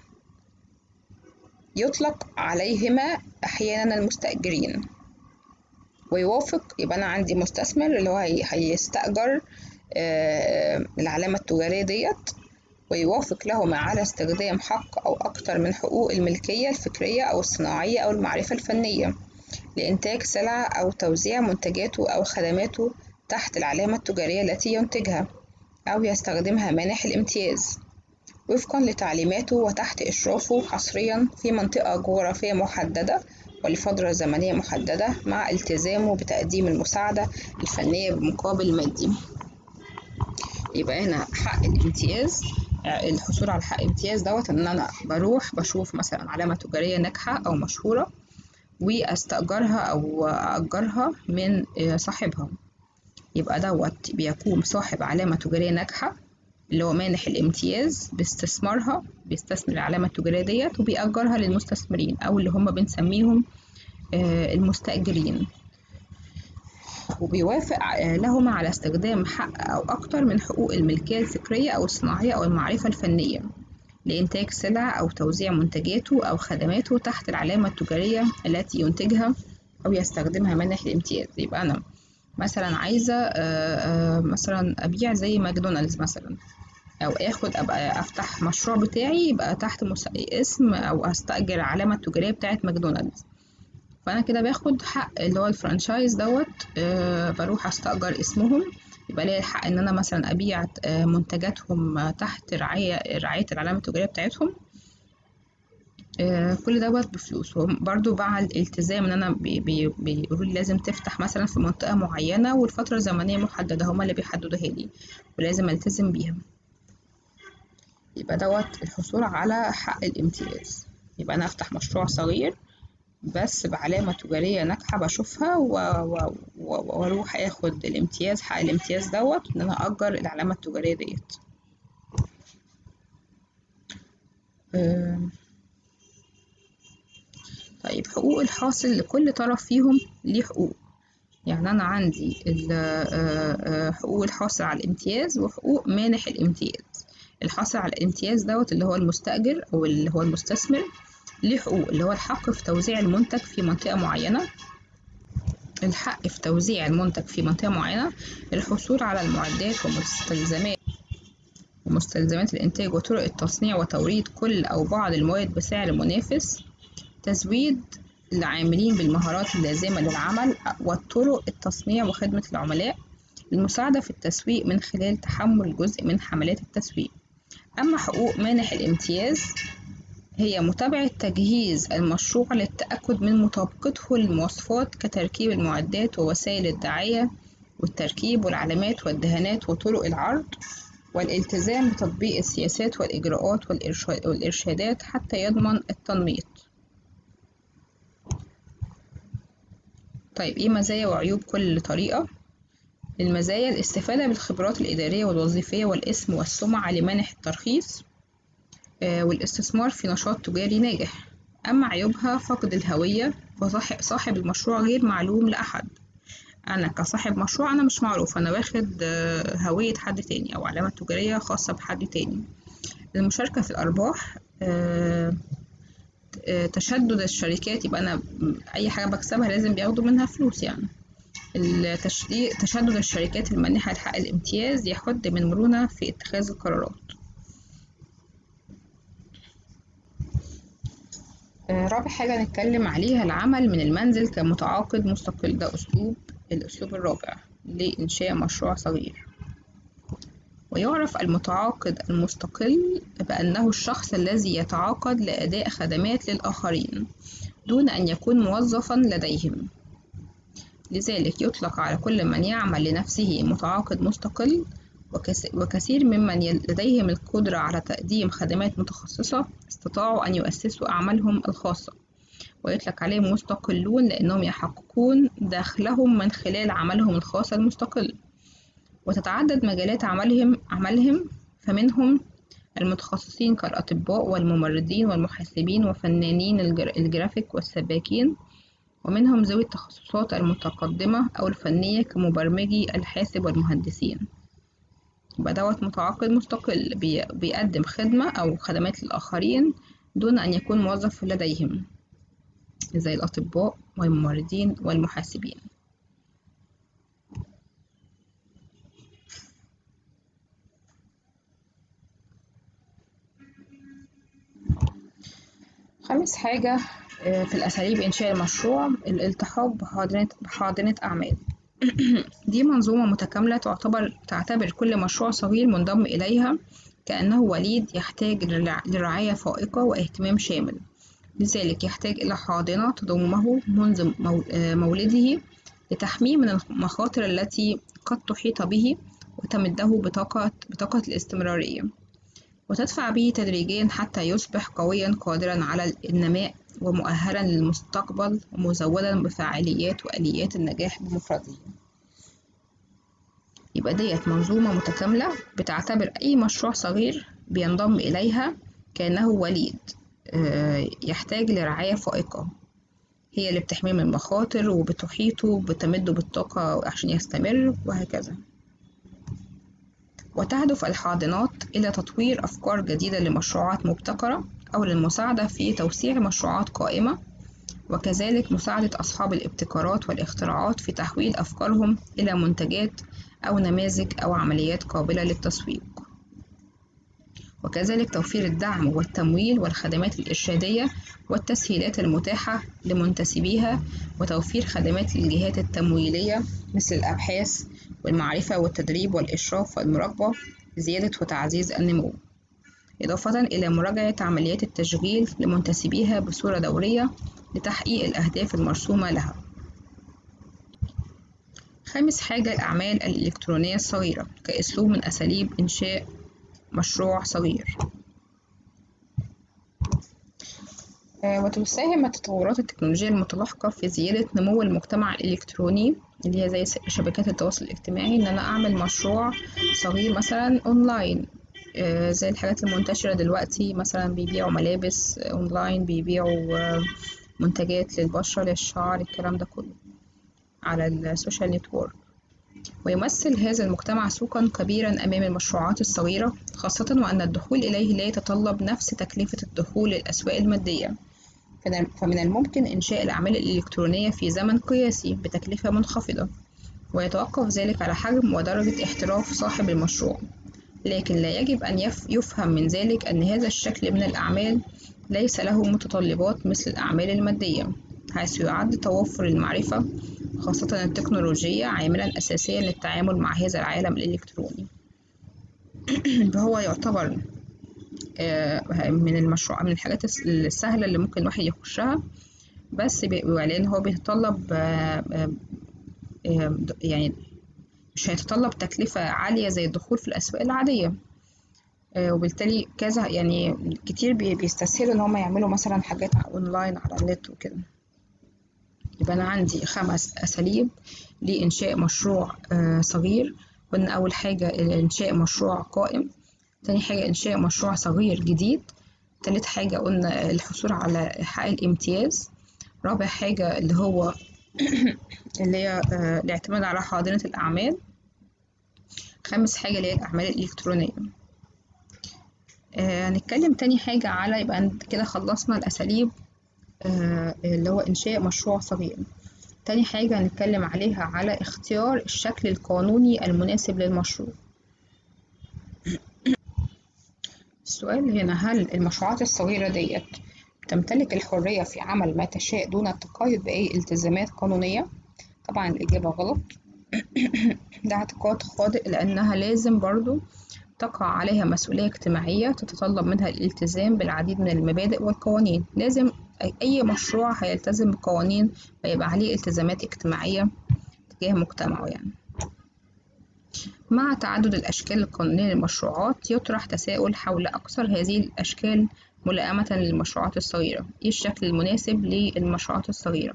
يطلق عليهما أحيانا المستأجرين. ويوافق، يبقى أنا عندي مستثمر اللي هو هيستأجر العلامة التجارية ديت، ويوافق لهما على استخدام حق أو أكثر من حقوق الملكية الفكرية أو الصناعية أو المعرفة الفنية لإنتاج سلع أو توزيع منتجاته أو خدماته تحت العلامة التجارية التي ينتجها أو يستخدمها مانح الامتياز وفقا لتعليماته وتحت إشرافه حصريا في منطقة جغرافية محددة ولفترة زمنية محددة مع التزامه بتقديم المساعدة الفنية بمقابل مادي. يبقى هنا حق الامتياز، الحصول على حق امتياز دوت ان انا بروح بشوف مثلا علامة تجارية ناجحة او مشهورة واستأجرها او اجرها من صاحبها. يبقى دوت بيقوم صاحب علامة تجارية ناجحة اللي هو مانح الامتياز باستثمارها، بيستثمر العلامة التجارية ديت وبيأجرها للمستثمرين أو اللي هم بنسميهم المستأجرين، وبيوافق لهما على استخدام حق أو أكتر من حقوق الملكية الفكرية أو الصناعية أو المعرفة الفنية لإنتاج سلع أو توزيع منتجاته أو خدماته تحت العلامة التجارية التي ينتجها أو يستخدمها مانح الامتياز. يبقى أنا مثلا عايزة مثلا أبيع زي ماكدونالدز مثلا، او ابقى افتح مشروع بتاعي يبقى تحت اسم او استأجر العلامة التجارية بتاعت ماكدونالدز، فانا كده باخد حق اللي هو الفرانشايز دوت. بروح استأجر اسمهم، يبقى ليا الحق ان انا مثلا ابيع منتجاتهم تحت رعاية العلامة التجارية بتاعتهم. كل دوت بفلوس، وبرضو مع الالتزام ان انا بيقولوا لي لازم تفتح مثلا في منطقة معينة والفترة زمنية محددة هما اللي بيحددوها لي ولازم التزم بيها. يبقى دوت الحصول على حق الامتياز. يبقى أنا أفتح مشروع صغير بس بعلامة تجارية ناجحة بشوفها وأروح آخد الامتياز، حق الامتياز دوت إن أنا أجر العلامة التجارية ديت. طيب حقوق الحاصل لكل طرف فيهم ليه حقوق، يعني أنا عندي حقوق الحاصل على الامتياز وحقوق مانح الامتياز. الحاصل على الامتياز دوت اللي هو المستأجر أو اللي هو المستثمر ليه حقوق، اللي هو الحق في توزيع المنتج في منطقة معينة، الحق في توزيع المنتج في منطقة معينة، الحصول على المعدات ومستلزمات الإنتاج وطرق التصنيع وتوريد كل أو بعض المواد بسعر منافس، تزويد العاملين بالمهارات اللازمة للعمل وطرق التصنيع وخدمة العملاء، المساعدة في التسويق من خلال تحمل جزء من حملات التسويق. أما حقوق مانح الامتياز هي متابعة تجهيز المشروع للتأكد من مطابقته للمواصفات كتركيب المعدات ووسائل الدعاية والتركيب والعلامات والدهانات وطرق العرض والالتزام بتطبيق السياسات والإجراءات والإرشادات حتى يضمن التنميط. طيب إيه مزايا وعيوب كل طريقة؟ المزايا الاستفادة بالخبرات الإدارية والوظيفية والاسم والسمعة لمانح الترخيص، والاستثمار في نشاط تجاري ناجح. أما عيوبها فقد الهوية، فصاحب المشروع غير معلوم لأحد. أنا كصاحب مشروع أنا مش معروف، أنا واخد هوية حد تاني أو علامة تجارية خاصة بحد تاني. المشاركة في الأرباح، تشدد الشركات، يبقى أنا أي حاجة بكسبها لازم بياخدوا منها فلوس يعني. تشدد الشركات المانحة لحق الامتياز يحد من مرونة في اتخاذ القرارات. رابع حاجة نتكلم عليها العمل من المنزل كمتعاقد مستقل. ده الأسلوب الرابع لإنشاء مشروع صغير. ويعرف المتعاقد المستقل بأنه الشخص الذي يتعاقد لأداء خدمات للآخرين دون أن يكون موظفا لديهم. لذلك يطلق على كل من يعمل لنفسه متعاقد مستقل. وكثير ممن لديهم القدرة على تقديم خدمات متخصصة استطاعوا أن يؤسسوا أعمالهم الخاصة، ويطلق عليهم مستقلون لأنهم يحققون دخلهم من خلال عملهم الخاص المستقل. وتتعدد مجالات عملهم، فمنهم المتخصصين كالأطباء والممرضين والمحاسبين وفنانين الجرافيك والسباكين، ومنهم ذوي التخصصات المتقدمة أو الفنية كمبرمجي الحاسب والمهندسين. يبقى دوت متعاقد مستقل بيقدم خدمة أو خدمات للآخرين دون أن يكون موظف لديهم، زي الأطباء والممرضين والمحاسبين. خامس حاجة في الأساليب إنشاء المشروع الالتحاق بحاضنة أعمال. دي منظومة متكاملة تعتبر كل مشروع صغير منضم إليها كأنه وليد يحتاج لرعاية فائقة واهتمام شامل. لذلك يحتاج إلى حاضنة تضمه منذ مولده لتحميه من المخاطر التي قد تحيط به، وتمده بطاقة الاستمرارية، وتدفع به تدريجيا حتى يصبح قويا قادرا على النماء ومؤهلا للمستقبل ومزودا بفعاليات وآليات النجاح بمفرده. يبقى ديت منظومة متكاملة بتعتبر أي مشروع صغير بينضم إليها كأنه وليد يحتاج لرعاية فائقة، هي اللي بتحميه من المخاطر وبتحيطه بتمده بالطاقة عشان يستمر وهكذا. وتهدف الحاضنات إلى تطوير أفكار جديدة لمشروعات مبتكرة أو للمساعدة في توسيع مشروعات قائمة، وكذلك مساعدة أصحاب الابتكارات والاختراعات في تحويل أفكارهم إلى منتجات أو نماذج أو عمليات قابلة للتسويق، وكذلك توفير الدعم والتمويل والخدمات الإرشادية والتسهيلات المتاحة لمنتسبيها، وتوفير خدمات للجهات التمويلية مثل الأبحاث والمعرفة والتدريب والإشراف والمراقبة لزيادة وتعزيز النمو، إضافة إلى مراجعة عمليات التشغيل لمنتسبيها بصورة دورية لتحقيق الأهداف المرسومة لها. خامس حاجة الأعمال الإلكترونية الصغيرة كأسلوب من أساليب إنشاء مشروع صغير. وتساهم التطورات التكنولوجية المتلاحقة في زيادة نمو المجتمع الإلكتروني اللي هي زي شبكات التواصل الاجتماعي، إن أنا أعمل مشروع صغير مثلا أونلاين، زي الحاجات المنتشرة دلوقتي، مثلا بيبيعوا ملابس أونلاين، بيبيعوا منتجات للبشرة للشعر، الكلام ده كله على السوشيال نتورك. ويمثل هذا المجتمع سوقا كبيرا أمام المشروعات الصغيرة، خاصة وأن الدخول إليه لا يتطلب نفس تكلفة الدخول للأسواق المادية، فمن الممكن إنشاء الأعمال الإلكترونية في زمن قياسي بتكلفة منخفضة، ويتوقف ذلك على حجم ودرجة احتراف صاحب المشروع. لكن لا يجب أن يفهم من ذلك أن هذا الشكل من الأعمال ليس له متطلبات مثل الأعمال المادية، حيث يعد توفر المعرفة خاصة التكنولوجية عاملا أساسيا للتعامل مع هذا العالم الإلكتروني. فهو يعتبر من المشروع من الحاجات السهلة اللي ممكن الواحد يخشها، بس لأن هو بيتطلب يعني مش هيتطلب تكلفة عالية زي الدخول في الأسواق العادية. وبالتالي كذا يعني كتير بيستسهلوا إن هم يعملوا مثلا حاجات أونلاين على النت وكده. يبقى أنا عندي 5 أساليب لإنشاء مشروع صغير. قلنا أول حاجة إنشاء مشروع قائم، تاني حاجة إنشاء مشروع صغير جديد، تالت حاجة قلنا الحصول على حق الامتياز، رابع حاجة اللي هو اللي هي الاعتماد على حاضنة الأعمال، خامس حاجة اللي هي الأعمال الإلكترونية. هنتكلم تاني حاجة على، يبقى كده خلصنا الأساليب اللي هو إنشاء مشروع صغير. تاني حاجة هنتكلم عليها على اختيار الشكل القانوني المناسب للمشروع. السؤال هنا: هل المشروعات الصغيرة ديت تمتلك الحرية في عمل ما تشاء دون التقيد بأي التزامات قانونية؟ طبعا الإجابة غلط. ده اعتقاد خاطئ، لأنها لازم برضو تقع عليها مسؤولية اجتماعية تتطلب منها الالتزام بالعديد من المبادئ والقوانين. لازم أي مشروع هيلتزم بقوانين ويبقى عليه التزامات اجتماعية تجاه مجتمعه يعني. مع تعدد الأشكال القانونية للمشروعات يطرح تساؤل حول أكثر هذه الأشكال ملائمة للمشروعات الصغيرة. إيه الشكل المناسب للمشروعات الصغيرة؟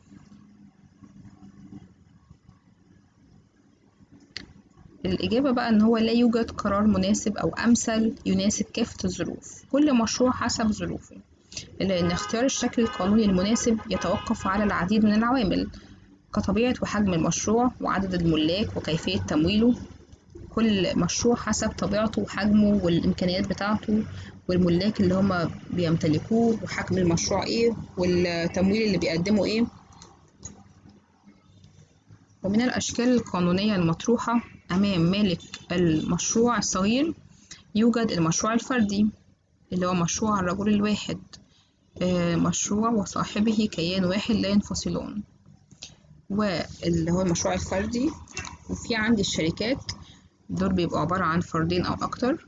الإجابة بقى إن هو لا يوجد قرار مناسب أو أمثل يناسب كافة الظروف، كل مشروع حسب ظروفه، إلا إن اختيار الشكل القانوني المناسب يتوقف على العديد من العوامل كطبيعة وحجم المشروع وعدد الملاك وكيفية تمويله. كل مشروع حسب طبيعته وحجمه والإمكانيات بتاعته والملاك اللي هما بيمتلكوه وحجم المشروع إيه والتمويل اللي بيقدمه إيه. ومن الأشكال القانونية المطروحة أمام مالك المشروع الصغير يوجد المشروع الفردي اللي هو مشروع الرجل الواحد، مشروع وصاحبه كيان واحد لا ينفصلان، واللي هو المشروع الفردي. وفي عندي الشركات، دول بيبقوا عبارة عن فردين أو أكتر.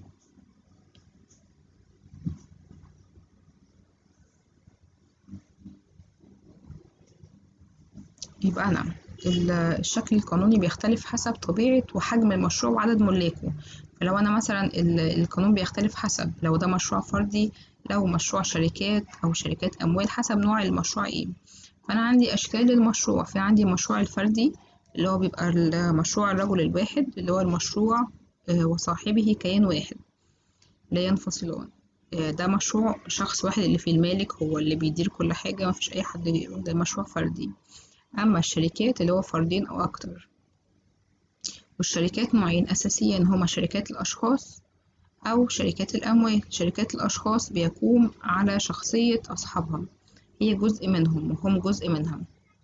يبقى أنا الشكل القانوني بيختلف حسب طبيعة وحجم المشروع وعدد ملاكه. فلو أنا مثلا القانون بيختلف حسب لو ده مشروع فردي، لو مشروع شركات أو شركات أموال، حسب نوع المشروع إيه. فأنا عندي أشكال للمشروع. في عندي المشروع الفردي اللي هو بيبقى مشروع الرجل الواحد، اللي هو المشروع وصاحبه كيان واحد لا ينفصلان. ده مشروع شخص واحد اللي فيه المالك، هو اللي بيدير كل حاجة، مفيش أي حد غيره، ده مشروع فردي. أما الشركات اللي هو فردين أو أكتر. والشركات نوعين أساسيين، هما شركات الأشخاص أو شركات الأموال. شركات الأشخاص بيقوم على شخصية أصحابها، هي جزء منهم وهم جزء منها،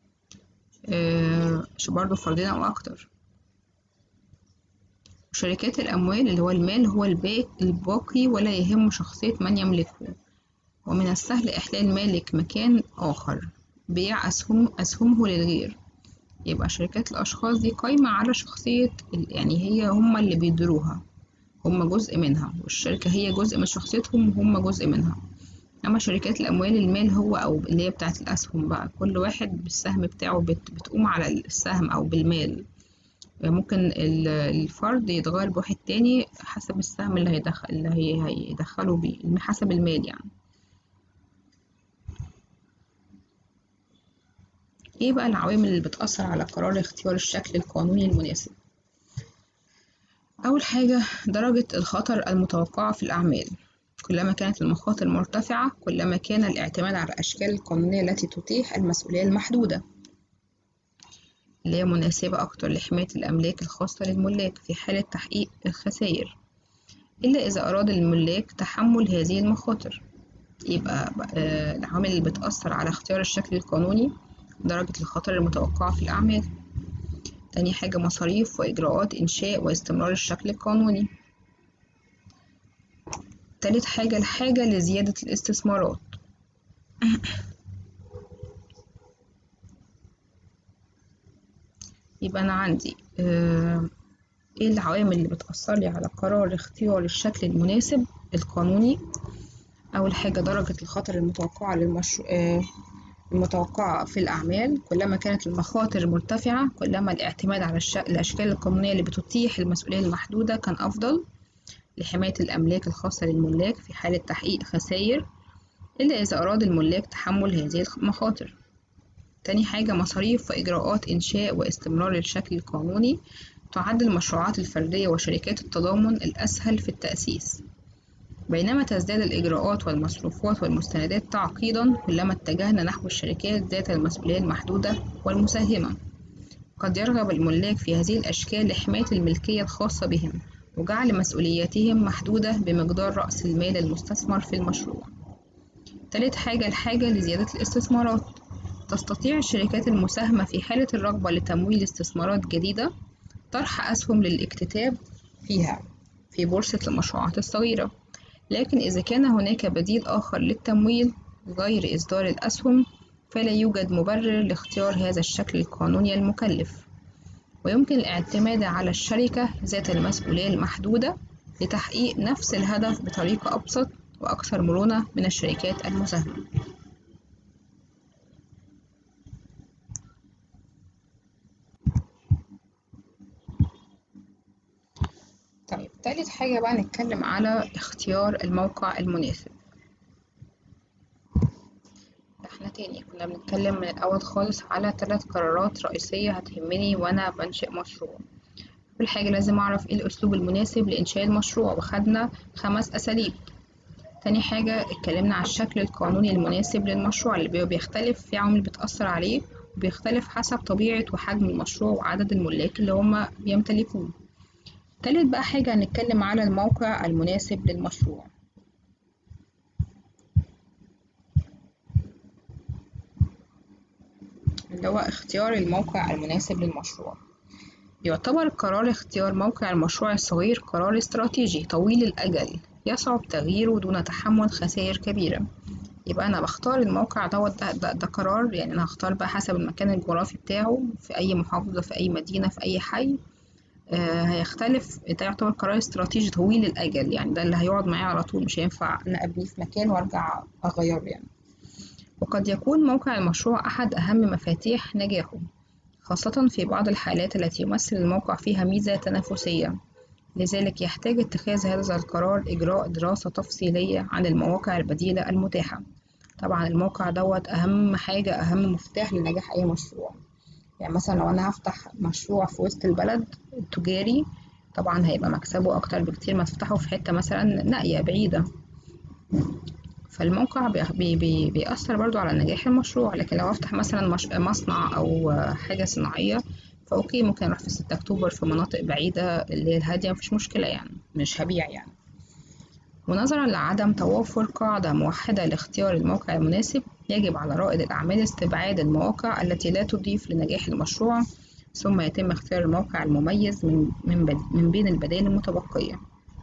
برضه فردين أو أكتر. وشركات الأموال اللي هو المال هو الباقي ولا يهم شخصية من يملكه، ومن السهل إحلال مالك مكان آخر بيع أسهمه للغير. يبقى شركات الأشخاص دي قايمة على شخصية يعني هي هم اللي بيديروها، هم جزء منها، والشركة هي جزء من شخصيتهم وهم جزء منها. أما شركات الأموال المال هو أو اللي هي بتاعة الأسهم بقى، كل واحد بالسهم بتاعه بتقوم على السهم أو بالمال. ممكن الفرد يتغير بواحد تاني حسب السهم اللي هيدخله بيه، حسب المال يعني. ايه بقى العوامل اللي بتأثر على قرار اختيار الشكل القانوني المناسب؟ أول حاجة درجة الخطر المتوقعة في الأعمال. كلما كانت المخاطر مرتفعة كلما كان الاعتماد على الأشكال القانونية التي تتيح المسؤولية المحدودة اللي هي مناسبة أكتر لحماية الأملاك الخاصة للملاك في حالة تحقيق الخسائر، إلا إذا أراد الملاك تحمل هذه المخاطر. يبقى العوامل اللي بتأثر على اختيار الشكل القانوني: درجة الخطر المتوقعة في الأعمال، تاني حاجة مصاريف وإجراءات إنشاء واستمرار الشكل القانوني، تالت حاجة الحاجة لزيادة الاستثمارات. يبقى أنا عندي إيه العوامل اللي بتأثر لي على قرار اختيار الشكل المناسب القانوني؟ أول حاجة درجة الخطر المتوقعة المتوقعة في الأعمال. كلما كانت المخاطر مرتفعة كلما الاعتماد على الأشكال القانونية اللي بتتيح المسؤولية المحدودة كان أفضل لحماية الأملاك الخاصة للملاك في حالة تحقيق خسائر، إلا إذا أراد الملاك تحمل هذه المخاطر. تاني حاجة، مصاريف وإجراءات إنشاء واستمرار الشكل القانوني تعد المشروعات الفردية وشركات التضامن الأسهل في التأسيس، بينما تزداد الإجراءات والمصروفات والمستندات تعقيدًا كلما اتجهنا نحو الشركات ذات المسؤولية المحدودة والمساهمة. قد يرغب الملاك في هذه الأشكال لحماية الملكية الخاصة بهم وجعل مسؤولياتهم محدودة بمقدار رأس المال المستثمر في المشروع. تالت حاجة، الحاجة لزيادة الاستثمارات. تستطيع الشركات المساهمة في حالة الرغبة لتمويل استثمارات جديدة طرح أسهم للاكتتاب فيها في بورصة المشروعات الصغيرة، لكن إذا كان هناك بديل آخر للتمويل غير إصدار الأسهم فلا يوجد مبرر لاختيار هذا الشكل القانوني المكلف، ويمكن الاعتماد على الشركة ذات المسؤولية المحدودة لتحقيق نفس الهدف بطريقة أبسط وأكثر مرونة من الشركات المساهمة. طيب، تالت حاجة بقى نتكلم على اختيار الموقع المناسب. احنا تاني كنا بنتكلم من الأول خالص على 3 قرارات رئيسية هتهمني وأنا بنشئ مشروع. أول حاجة لازم أعرف إيه الأسلوب المناسب لإنشاء المشروع، وخدنا 5 أساليب. تاني حاجة اتكلمنا على الشكل القانوني المناسب للمشروع اللي بيختلف، في عوامل بتأثر عليه وبيختلف حسب طبيعة وحجم المشروع وعدد الملاك اللي هما بيمتلكوه. تالت بقى حاجة هنتكلم على الموقع المناسب للمشروع. اللي هو اختيار الموقع المناسب للمشروع. يعتبر قرار اختيار موقع المشروع الصغير قرار استراتيجي طويل الأجل يصعب تغييره دون تحمل خسائر كبيرة. يبقى أنا بختار الموقع ده قرار، يعني أنا هختار بقى حسب المكان الجغرافي بتاعه في أي محافظة في أي مدينة في أي حي. هيختلف. ده يعتبر قرار استراتيجي طويل الأجل، يعني ده اللي هيقعد معايا على طول، مش هينفع أنا أبنيه في مكان وأرجع أغيره يعني. وقد يكون موقع المشروع أحد أهم مفاتيح نجاحه، خاصة في بعض الحالات التي يمثل الموقع فيها ميزة تنافسية. لذلك يحتاج اتخاذ هذا القرار إجراء دراسة تفصيلية عن المواقع البديلة المتاحة. طبعا الموقع دوت أهم حاجة، أهم مفتاح لنجاح أي مشروع. يعني مثلا لو أنا هفتح مشروع في وسط البلد تجاري، طبعا هيبقى مكسبه أكتر بكتير ما تفتحه في حتة مثلا نائية بعيدة. فالموقع بيأثر برضو على نجاح المشروع. لكن لو أفتح مثلا مصنع أو حاجة صناعية فأوكي، ممكن أروح في 6 أكتوبر في مناطق بعيدة اللي هي الهادية، مفيش مشكلة يعني، مش هبيع يعني. ونظرا لعدم توافر قاعدة موحدة لاختيار الموقع المناسب، يجب على رائد الأعمال استبعاد المواقع التي لا تضيف لنجاح المشروع، ثم يتم اختيار الموقع المميز من بين البدائل المتبقية.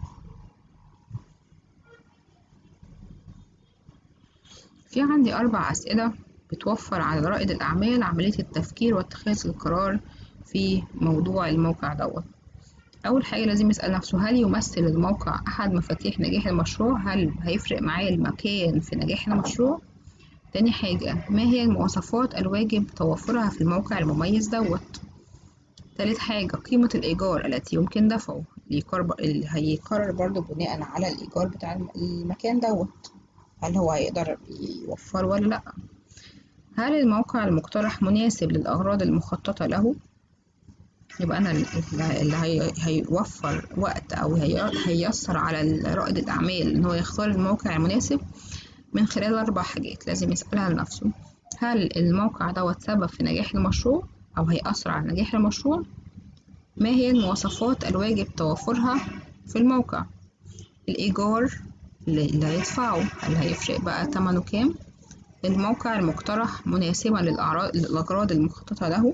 في عندي 4 أسئلة بتوفر على رائد الأعمال عملية التفكير واتخاذ القرار في موضوع الموقع دوت. أول حاجة لازم يسأل نفسه، هل يمثل الموقع أحد مفاتيح نجاح المشروع؟ هل هيفرق معايا المكان في نجاح المشروع؟ تاني حاجة، ما هي المواصفات الواجب توفرها في الموقع المميز دوت؟ تالت حاجة، قيمة الإيجار التي يمكن دفعه، هيقرر برضو بناء على الإيجار بتاع المكان دوت، هل هو هيقدر يوفر ولا لأ؟ هل الموقع المقترح مناسب للأغراض المخططة له؟ يبقى أنا اللي هيوفر وقت أو هييسر على رائد الأعمال إن هو يختار الموقع المناسب من خلال 4 حاجات لازم يسألها لنفسه. هل الموقع دوت سبب في نجاح المشروع أو هيأثر على نجاح المشروع؟ ما هي المواصفات الواجب توفرها في الموقع؟ الإيجار اللي هيدفعه هل هيفرق بقى تمنه كام؟ الموقع المقترح مناسبا للأغراض المخططة له.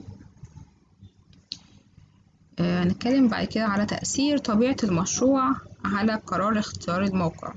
هنتكلم بعد كده على تأثير طبيعة المشروع على قرار اختيار الموقع.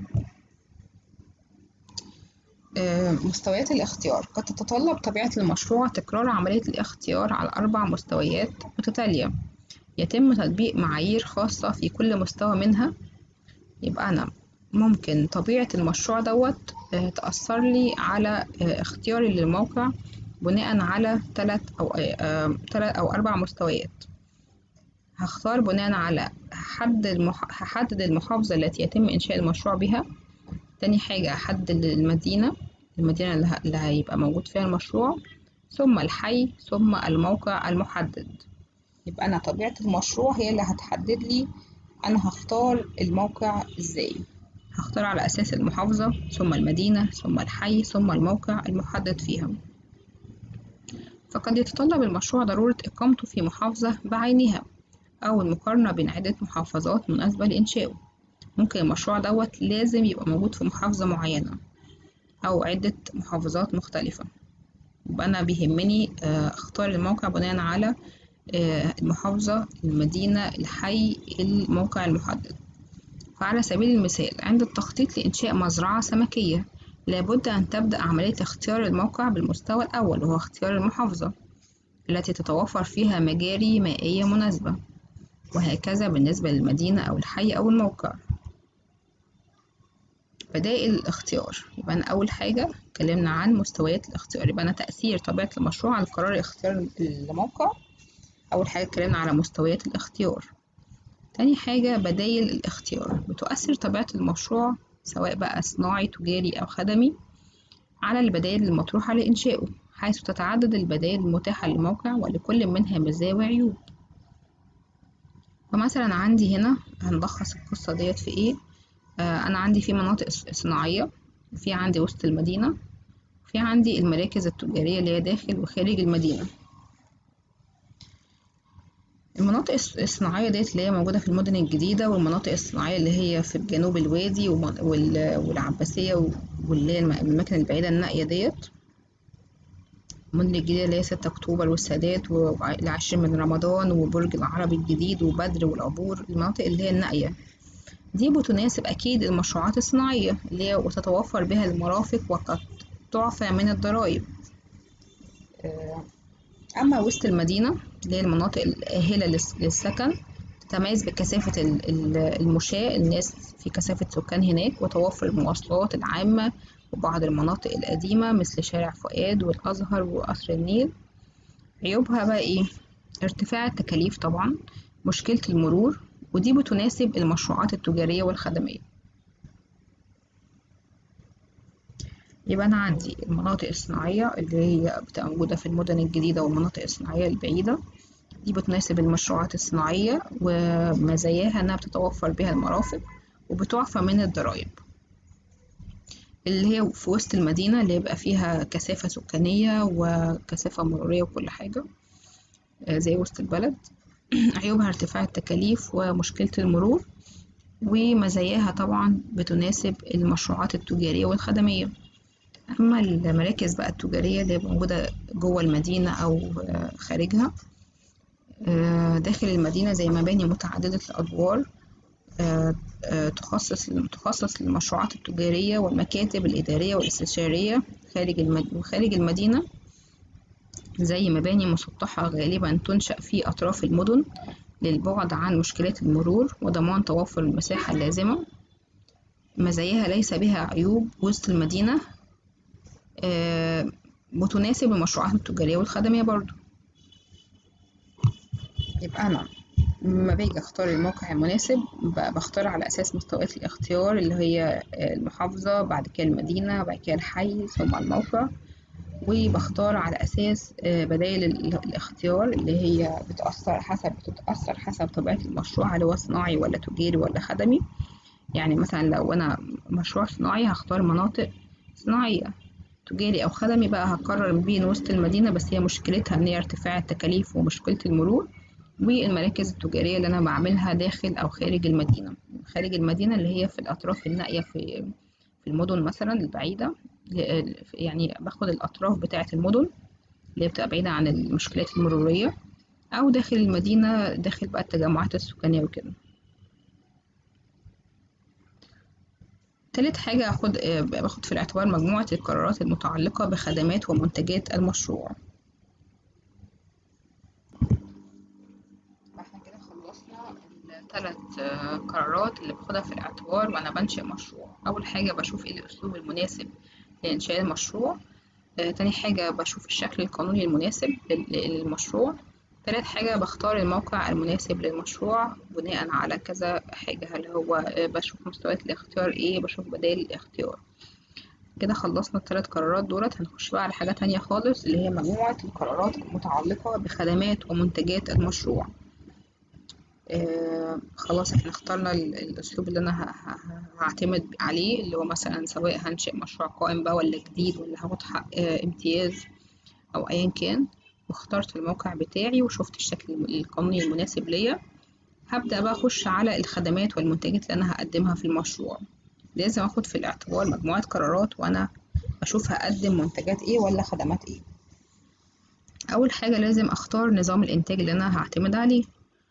مستويات الاختيار. قد تتطلب طبيعة المشروع تكرار عملية الاختيار على 4 مستويات متتالية، يتم تطبيق معايير خاصة في كل مستوى منها. يبقى أنا ممكن طبيعة المشروع دوت تأثر لي على اختياري للموقع بناء على 3 أو 4 مستويات. هختار بناء على هحدد المحافظة التي يتم إنشاء المشروع بها. تاني حاجة هحدد المدينة اللي هيبقى موجود فيها المشروع، ثم الحي، ثم الموقع المحدد. يبقى أنا طبيعة المشروع هي اللي هتحدد لي أنا هختار الموقع إزاي. هختار على أساس المحافظة، ثم المدينة، ثم الحي، ثم الموقع المحدد فيها. فقد يتطلب المشروع ضرورة إقامته في محافظة بعينها، أو المقارنة بين عدة محافظات مناسبة لإنشائه. ممكن المشروع دوت لازم يبقى موجود في محافظة معينة أو عدة محافظات مختلفة. يبقى أنا بيهمني أختار الموقع بناء على المحافظة، المدينة، الحي، الموقع المحدد. فعلى سبيل المثال، عند التخطيط لإنشاء مزرعة سمكية لابد أن تبدأ عملية اختيار الموقع بالمستوى الأول، وهو اختيار المحافظة التي تتوفر فيها مجاري مائية مناسبة، وهكذا بالنسبة للمدينة أو الحي أو الموقع. بدائل الاختيار، يبقى أنا أول حاجة اتكلمنا عن مستويات الاختيار، يبقى أنا تأثير طبيعة المشروع على قرار اختيار الموقع. أول حاجة اتكلمنا على مستويات الاختيار. تاني حاجة بدايل الاختيار، بتؤثر طبيعة المشروع سواء بقى صناعي، تجاري، أو خدمي على البدائل المطروحة لإنشائه، حيث تتعدد البدائل المتاحة للموقع ولكل منها مزايا وعيوب. فمثلا عندي هنا هنلخص القصة ديت في إيه. أنا عندي في مناطق صناعية، وفي عندي وسط المدينة، وفي عندي المراكز التجارية اللي هي داخل وخارج المدينة. المناطق الصناعية ديت اللي هي موجودة في المدن الجديدة، والمناطق الصناعية اللي هي في جنوب الوادي والعباسية، واللي هي الأماكن البعيدة النائية ديت. المدن الجديدة اللي هي 6 أكتوبر والسادات والعاشر من رمضان وبرج العربي الجديد وبدر والعبور، المناطق اللي هي النائية دي بتناسب أكيد المشروعات الصناعية اللي هي وتتوفر بها المرافق وقد تعفى من الضرائب. أما وسط المدينة اللي هي المناطق الآهلة للسكن، تتميز بكثافة المشاة، الناس في كثافة سكان هناك، وتوفر المواصلات العامة، وبعض المناطق القديمة مثل شارع فؤاد والأزهر وقصر النيل. عيوبها بقى إيه؟ ارتفاع التكاليف طبعا، مشكلة المرور، ودي بتناسب المشروعات التجارية والخدمية. يبقى أنا عندي المناطق الصناعية اللي هي بتبقى موجودة في المدن الجديدة والمناطق الصناعية البعيدة، دي بتناسب المشروعات الصناعية ومزاياها إنها بتتوفر بها المرافق وبتعفى من الضرائب. اللي هي في وسط المدينة اللي يبقى فيها كثافة سكانية وكثافة مرورية وكل حاجة زي وسط البلد. عيوبها ارتفاع التكاليف ومشكلة المرور، ومزاياها طبعا بتناسب المشروعات التجارية والخدمية. أما المراكز بقى التجارية اللي موجودة جوه المدينة أو خارجها، داخل المدينة زي مباني متعددة الأدوار تخصص للمشروعات التجارية والمكاتب الإدارية والاستشارية. خارج المدينة زي مباني مسطحة غالبا تنشأ في أطراف المدن للبعد عن مشكلات المرور وضمان توفر المساحة اللازمة. مزاياها ليس بها عيوب. وسط المدينة بتناسب المشروعات التجارية والخدمية برضو. يبقى أنا لما باجي أختار الموقع المناسب بختار على أساس مستويات الاختيار اللي هي المحافظة، بعد كده المدينة، بعد كده الحي، ثم الموقع. وبختار على أساس بدائل الاختيار اللي هي بتتأثر حسب طبيعة المشروع، هل هو صناعي ولا تجاري ولا خدمي. يعني مثلا لو أنا مشروع صناعي هختار مناطق صناعية، تجاري أو خدمي بقى هقرر بين وسط المدينة، بس هي مشكلتها إن هي ارتفاع التكاليف ومشكلة المرور، والمراكز التجارية اللي أنا بعملها داخل أو خارج المدينة. خارج المدينة اللي هي في الأطراف النائية في المدن مثلا البعيدة، يعني باخد الأطراف بتاعة المدن اللي هي بتبقى بعيدة عن المشكلات المرورية، أو داخل المدينة داخل بقى التجمعات السكانية وكده. تالت حاجة باخد في الاعتبار مجموعة القرارات المتعلقة بخدمات ومنتجات المشروع. احنا كده خلصنا الثلاث قرارات اللي باخدها في الاعتبار وأنا بنشئ مشروع. أول حاجة بشوف ايه الأسلوب المناسب لإنشاء المشروع. تاني حاجة بشوف الشكل القانوني المناسب للمشروع. تالت حاجة بختار الموقع المناسب للمشروع بناء على كذا حاجة، هل هو بشوف مستويات الاختيار ايه، بشوف بدائل الاختيار. كده خلصنا الثلاث قرارات دولت. هنخش بقى على حاجة تانية خالص اللي هي مجموعة القرارات المتعلقة بخدمات ومنتجات المشروع. خلاص احنا اخترنا الأسلوب اللي أنا هعتمد عليه، اللي هو مثلا سواء هنشئ مشروع قائم بقى ولا جديد ولا هاخد حق امتياز أو أيا كان، واخترت الموقع بتاعي وشفت الشكل القانوني المناسب ليا. هبدأ بقى أخش على الخدمات والمنتجات اللي أنا هقدمها في المشروع. لازم أخد في الاعتبار مجموعة قرارات وأنا أشوف هقدم منتجات إيه ولا خدمات إيه. أول حاجة لازم أختار نظام الإنتاج اللي أنا هعتمد عليه.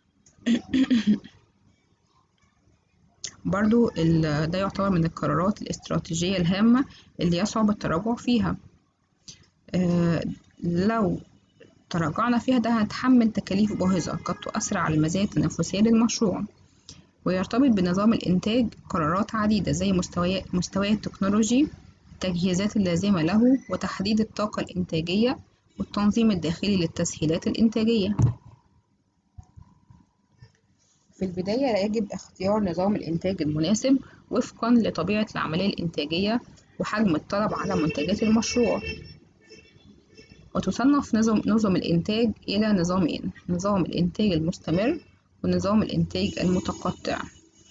برضو ده يعتبر من القرارات الاستراتيجية الهامة اللي يصعب التراجع فيها. لو تراجعنا فيها ده هنتحمل تكاليف باهظة قد تؤثر على المزايا التنافسية للمشروع. ويرتبط بنظام الإنتاج قرارات عديدة زي مستوى التكنولوجي، التجهيزات اللازمة له، وتحديد الطاقة الإنتاجية، والتنظيم الداخلي للتسهيلات الإنتاجية. في البداية يجب اختيار نظام الإنتاج المناسب وفقًا لطبيعة العملية الإنتاجية وحجم الطلب على منتجات المشروع. وتصنف نظم الإنتاج إلى نظامين: نظام الإنتاج المستمر ونظام الإنتاج المتقطع.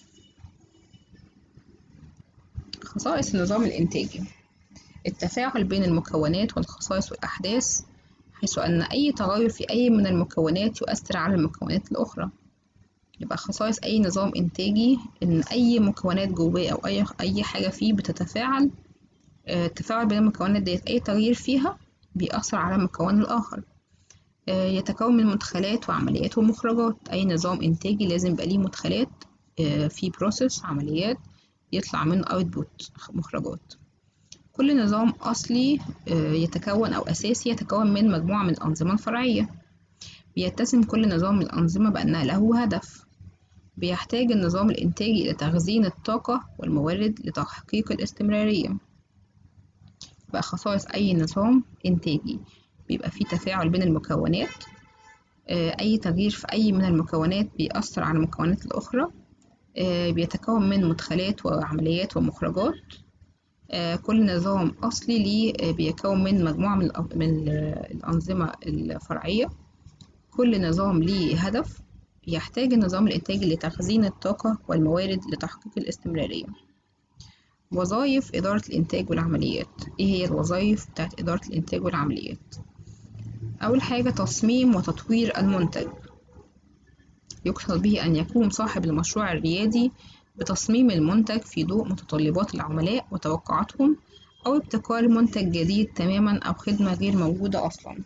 خصائص النظام الإنتاجي: التفاعل بين المكونات والخصائص والأحداث، حيث أن أي تغير في أي من المكونات يؤثر على المكونات الأخرى. يبقى خصائص أي نظام إنتاجي إن أي مكونات جواه أو أي حاجة فيه بتتفاعل. التفاعل بين المكونات ديت أي تغيير فيها بيأثر على المكون الآخر. يتكون من مدخلات وعمليات ومخرجات. أي نظام إنتاجي لازم يبقى ليه مدخلات، في بروسيس عمليات يطلع منه اوتبوت مخرجات. كل نظام أصلي يتكون أو أساسي يتكون من مجموعة من الأنظمة الفرعية. بيتسم كل نظام من الأنظمة بأنها له هدف. بيحتاج النظام الإنتاجي إلى تخزين الطاقة والموارد لتحقيق الاستمرارية. بقى خصائص أي نظام إنتاجي: بيبقى فيه تفاعل بين المكونات، أي تغيير في أي من المكونات بيأثر على المكونات الأخرى، بيتكون من مدخلات وعمليات ومخرجات. كل نظام أصلي ليه بيكون من مجموعة من الأنظمة الفرعية. كل نظام ليه هدف. يحتاج النظام الإنتاجي لتخزين الطاقة والموارد لتحقيق الاستمرارية. وظائف إدارة الإنتاج والعمليات. إيه هي الوظائف بتاعت إدارة الإنتاج والعمليات؟ أول حاجة تصميم وتطوير المنتج. يقصد به أن يقوم صاحب المشروع الريادي بتصميم المنتج في ضوء متطلبات العملاء وتوقعاتهم، أو ابتكار منتج جديد تمامًا أو خدمة غير موجودة أصلًا.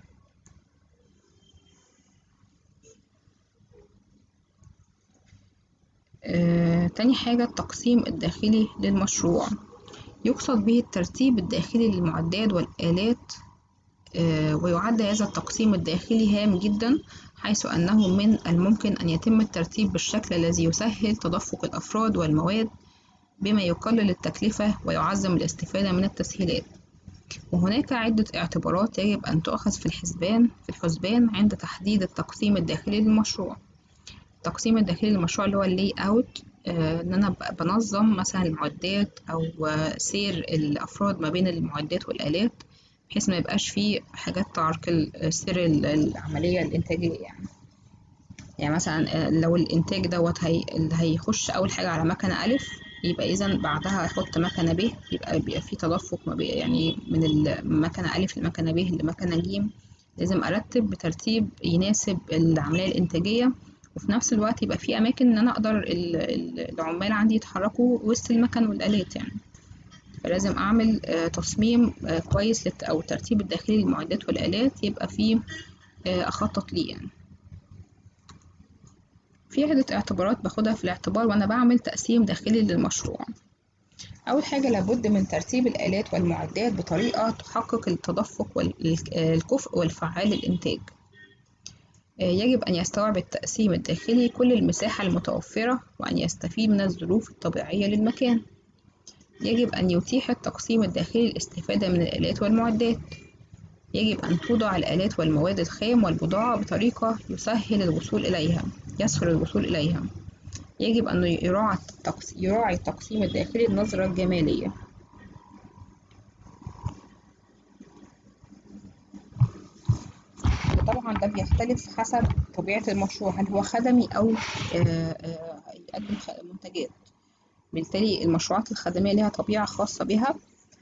تاني حاجة التقسيم الداخلي للمشروع. يقصد به الترتيب الداخلي للمعدات والآلات. ويعد هذا التقسيم الداخلي هام جدا، حيث أنه من الممكن أن يتم الترتيب بالشكل الذي يسهل تدفق الأفراد والمواد بما يقلل التكلفة ويعظم الاستفادة من التسهيلات. وهناك عدة اعتبارات يجب أن تؤخذ في الحسبان عند تحديد التقسيم الداخلي للمشروع. التقسيم الداخلي للمشروع اللي هو اللي اوت، ان انا بنظم مثلا المعدات او سير الافراد ما بين المعدات والالات، بحيث ما يبقاش فيه حاجات تعرقل سير العملية الانتاجية. يعني مثلا لو الانتاج دوت اللي هيخش اول حاجة على مكنة الف، يبقى اذا بعدها هيحط مكنة ب، يبقى في تدفق ما يعني من المكنة الف لمكنة ب لمكنة ج. لازم ارتب بترتيب يناسب العملية الانتاجية، وفي نفس الوقت يبقى في اماكن ان انا اقدر العمال عندي يتحركوا وسط المكن والالات. يعني فلازم اعمل تصميم كويس او الترتيب الداخلي للمعدات والالات يبقى فيه اخطط ليه. يعني في عدة اعتبارات باخدها في الاعتبار وانا بعمل تقسيم داخلي للمشروع. اول حاجة لابد من ترتيب الالات والمعدات بطريقة تحقق التدفق والكفء والفعال للانتاج. يجب أن يستوعب التقسيم الداخلي كل المساحة المتوفرة وأن يستفيد من الظروف الطبيعية للمكان. يجب أن يتيح التقسيم الداخلي الاستفادة من الآلات والمعدات. يجب أن توضع الآلات والمواد الخام والبضاعة بطريقة يسهل الوصول إليها. يجب أن يراعي التقسيم الداخلي النظرة الجمالية. وطبعا ده بيختلف حسب طبيعة المشروع، هل هو خدمي أو يقدم منتجات. بالتالي المشروعات الخدمية لها طبيعة خاصة بها،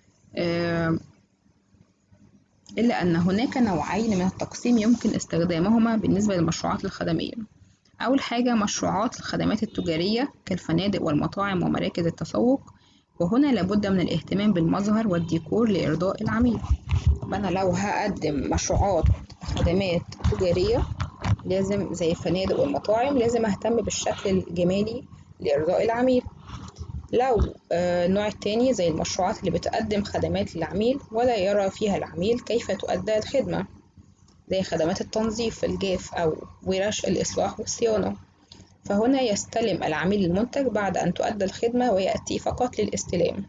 إلا أن هناك نوعين من التقسيم يمكن استخدامهما بالنسبة للمشروعات الخدمية. أول حاجة مشروعات الخدمات التجارية كالفنادق والمطاعم ومراكز التسوق، وهنا لابد من الاهتمام بالمظهر والديكور لإرضاء العميل. أنا لو هقدم مشروعات خدمات تجارية لازم زي الفنادق والمطاعم لازم أهتم بالشكل الجمالي لإرضاء العميل. لو النوع التاني زي المشروعات اللي بتقدم خدمات للعميل ولا يرى فيها العميل كيف تؤدى الخدمة، زي خدمات التنظيف الجاف أو ورش الإصلاح والصيانة، فهنا يستلم العميل المنتج بعد أن تؤدى الخدمة ويأتي فقط للاستلام.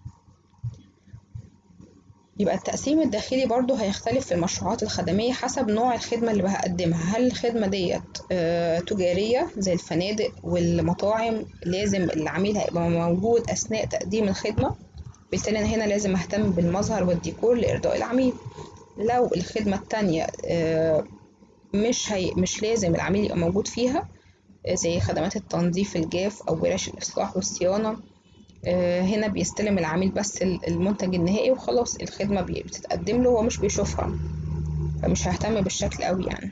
يبقى التقسيم الداخلي برضو هيختلف في المشروعات الخدمية حسب نوع الخدمة اللي هقدمها. هل الخدمة ديت تجارية زي الفنادق والمطاعم لازم العميل هيبقى موجود أثناء تقديم الخدمة، بالتالي أنا هنا لازم أهتم بالمظهر والديكور لإرضاء العميل. لو الخدمة التانية مش لازم العميل يبقى موجود فيها زي خدمات التنظيف الجاف أو ورش الإصلاح والصيانة، هنا بيستلم العميل بس المنتج النهائي وخلاص، الخدمة بتتقدم له هو مش بيشوفها، فمش ههتم بالشكل قوي يعني.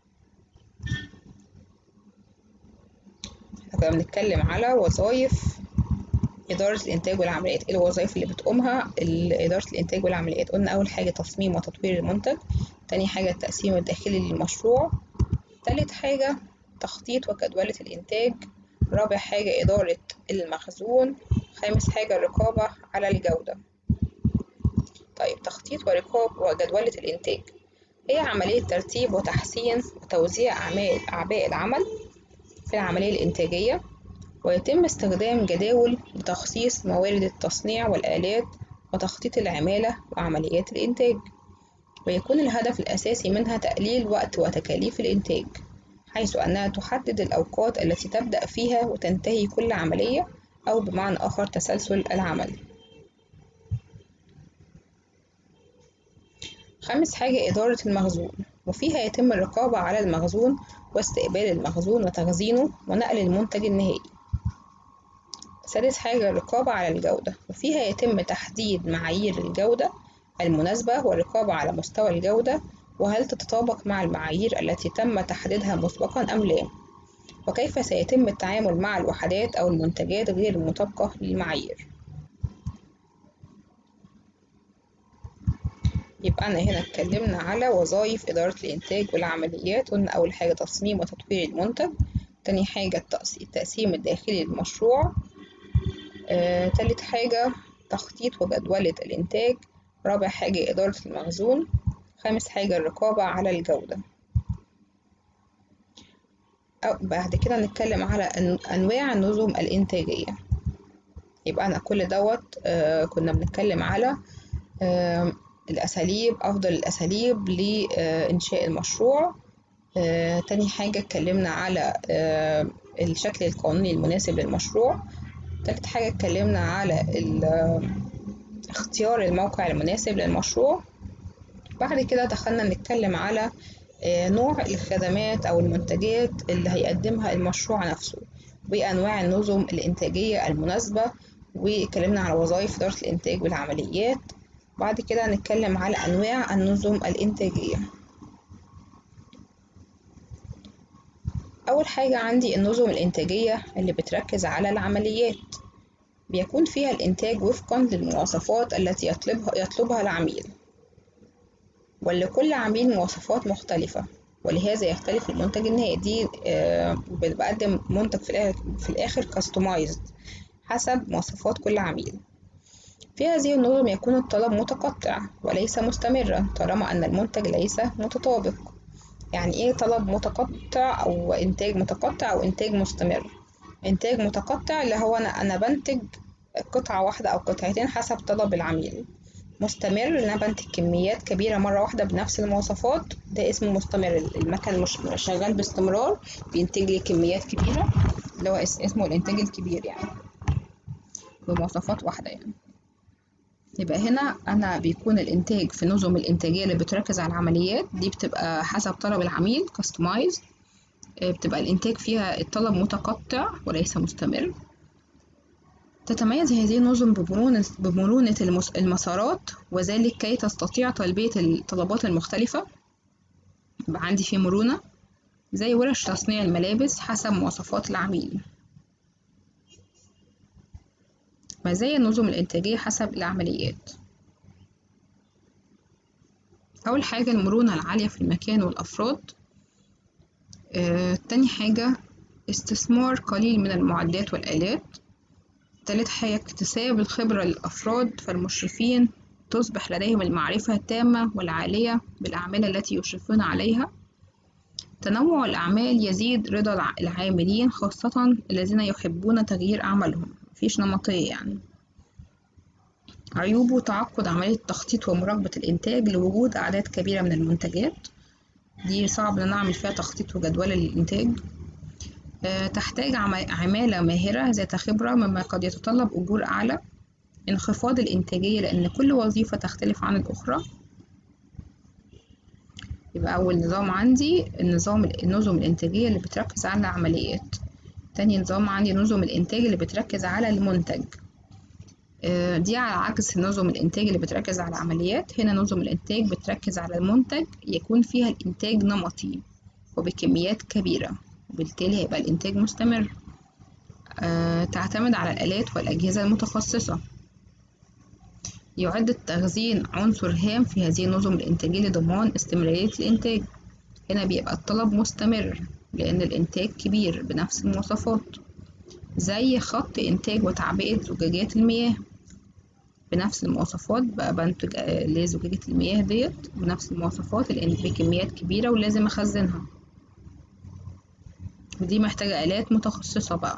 احنا كنا بنتكلم على وظائف إدارة الإنتاج والعمليات، إيه الوظائف اللي بتقومها إدارة الإنتاج والعمليات؟ قلنا أول حاجة تصميم وتطوير المنتج، تاني حاجة التقسيم الداخلي للمشروع، تالت حاجة تخطيط وجدولة الإنتاج، رابع حاجة إدارة المخزون، خامس حاجة الرقابة على الجودة. طيب تخطيط وجدولة الإنتاج هي عملية ترتيب وتحسين وتوزيع أعباء العمل في العملية الإنتاجية، ويتم استخدام جداول لتخصيص موارد التصنيع والآلات وتخطيط العمالة وعمليات الإنتاج، ويكون الهدف الأساسي منها تقليل وقت وتكاليف الإنتاج، حيث أنها تحدد الأوقات التي تبدأ فيها وتنتهي كل عملية، أو بمعنى آخر تسلسل العمل. خامس حاجة إدارة المخزون، وفيها يتم الرقابة على المخزون واستقبال المخزون وتخزينه ونقل المنتج النهائي. سادس حاجة الرقابة على الجودة، وفيها يتم تحديد معايير الجودة المناسبة والرقابة على مستوى الجودة وهل تتطابق مع المعايير التي تم تحديدها مسبقا أم لا، وكيف سيتم التعامل مع الوحدات أو المنتجات غير المطابقة للمعايير. يبقى أنا هنا اتكلمنا على وظائف إدارة الإنتاج والعمليات، قلنا أول حاجة تصميم وتطوير المنتج، تاني حاجة التقسيم الداخلي للمشروع، تالت حاجة تخطيط وجدولة الإنتاج، رابع حاجة إدارة المخزون، خامس حاجة الرقابة على الجودة. بعد كده نتكلم على أنواع النظم الإنتاجية. يبقى أنا كل دوت كنا بنتكلم على الأساليب، أفضل الأساليب لإنشاء المشروع. تاني حاجة اتكلمنا على الشكل القانوني المناسب للمشروع. تالت حاجة اتكلمنا على اختيار الموقع المناسب للمشروع. بعد كده دخلنا نتكلم على نوع الخدمات أو المنتجات اللي هيقدمها المشروع نفسه وأنواع النظم الإنتاجية المناسبة، واتكلمنا على وظائف إدارة الإنتاج والعمليات. بعد كده هنتكلم على أنواع النظم الإنتاجية. أول حاجة عندي النظم الإنتاجية اللي بتركز على العمليات، بيكون فيها الإنتاج وفقا للمواصفات التي يطلبها العميل، ولكل عميل مواصفات مختلفة ولهذا يختلف المنتج النهائي. دي بقدم منتج في الآخر كاستمايزد حسب مواصفات كل عميل. في هذه النظم يكون الطلب متقطع وليس مستمرا طالما أن المنتج ليس متطابق، يعني ايه طلب متقطع او انتاج متقطع او انتاج مستمر؟ انتاج متقطع اللي هو انا بنتج قطعة واحدة او قطعتين حسب طلب العميل. مستمر ان انا بنتج كميات كبيرة مرة واحدة بنفس المواصفات، ده اسمه مستمر. المكن مش شغال باستمرار، بينتج لي كميات كبيرة، اللي هو اسمه الانتاج الكبير يعني، بمواصفات واحدة يعني. يبقى هنا أنا بيكون الإنتاج في نظم الإنتاجية اللي بتركز على العمليات دي بتبقى حسب طلب العميل customized. بتبقى الإنتاج فيها الطلب متقطع وليس مستمر. تتميز هذه النظم بمرونة المسارات، وذلك كي تستطيع تلبية الطلبات المختلفة. يبقى عندي فيه مرونة زي ورش تصنيع الملابس حسب مواصفات العميل. مزايا النظم الإنتاجية حسب العمليات: أول حاجة المرونة العالية في المكان والأفراد. تاني حاجة استثمار قليل من المعدات والآلات. تالت حاجة اكتساب الخبرة للأفراد، فالمشرفين تصبح لديهم المعرفة التامة والعالية بالأعمال التي يشرفون عليها. تنوع الأعمال يزيد رضا العاملين، خاصة الذين يحبون تغيير أعمالهم، مفيش نمطية يعني. عيوبه تعقد عملية التخطيط ومراقبة الإنتاج لوجود أعداد كبيرة من المنتجات، دي صعب إن أنا أعمل فيها تخطيط وجدولة للإنتاج. تحتاج عمالة ماهرة ذات خبرة مما قد يتطلب أجور أعلى. انخفاض الإنتاجية لأن كل وظيفة تختلف عن الأخرى. يبقى أول نظام عندي النظم الإنتاجية اللي بتركز على العمليات. تاني نظام عندي نظم الإنتاج اللي بتركز على المنتج. دي على عكس نظم الإنتاج اللي بتركز على العمليات. هنا نظم الإنتاج بتركز على المنتج، يكون فيها الإنتاج نمطي وبكميات كبيرة، وبالتالي هيبقى الإنتاج مستمر. تعتمد على الآلات والأجهزة المتخصصة. يعد التخزين عنصر هام في هذه النظم الإنتاجية لضمان استمرارية الإنتاج. هنا بيبقى الطلب مستمر لأن الإنتاج كبير بنفس المواصفات، زي خط إنتاج وتعبئة زجاجات المياه بنفس المواصفات. بقى بنتج اللي هي زجاجة المياه ديت بنفس المواصفات لأن بكميات كبيرة ولازم أخزنها، ودي محتاجة آلات متخصصة بقى.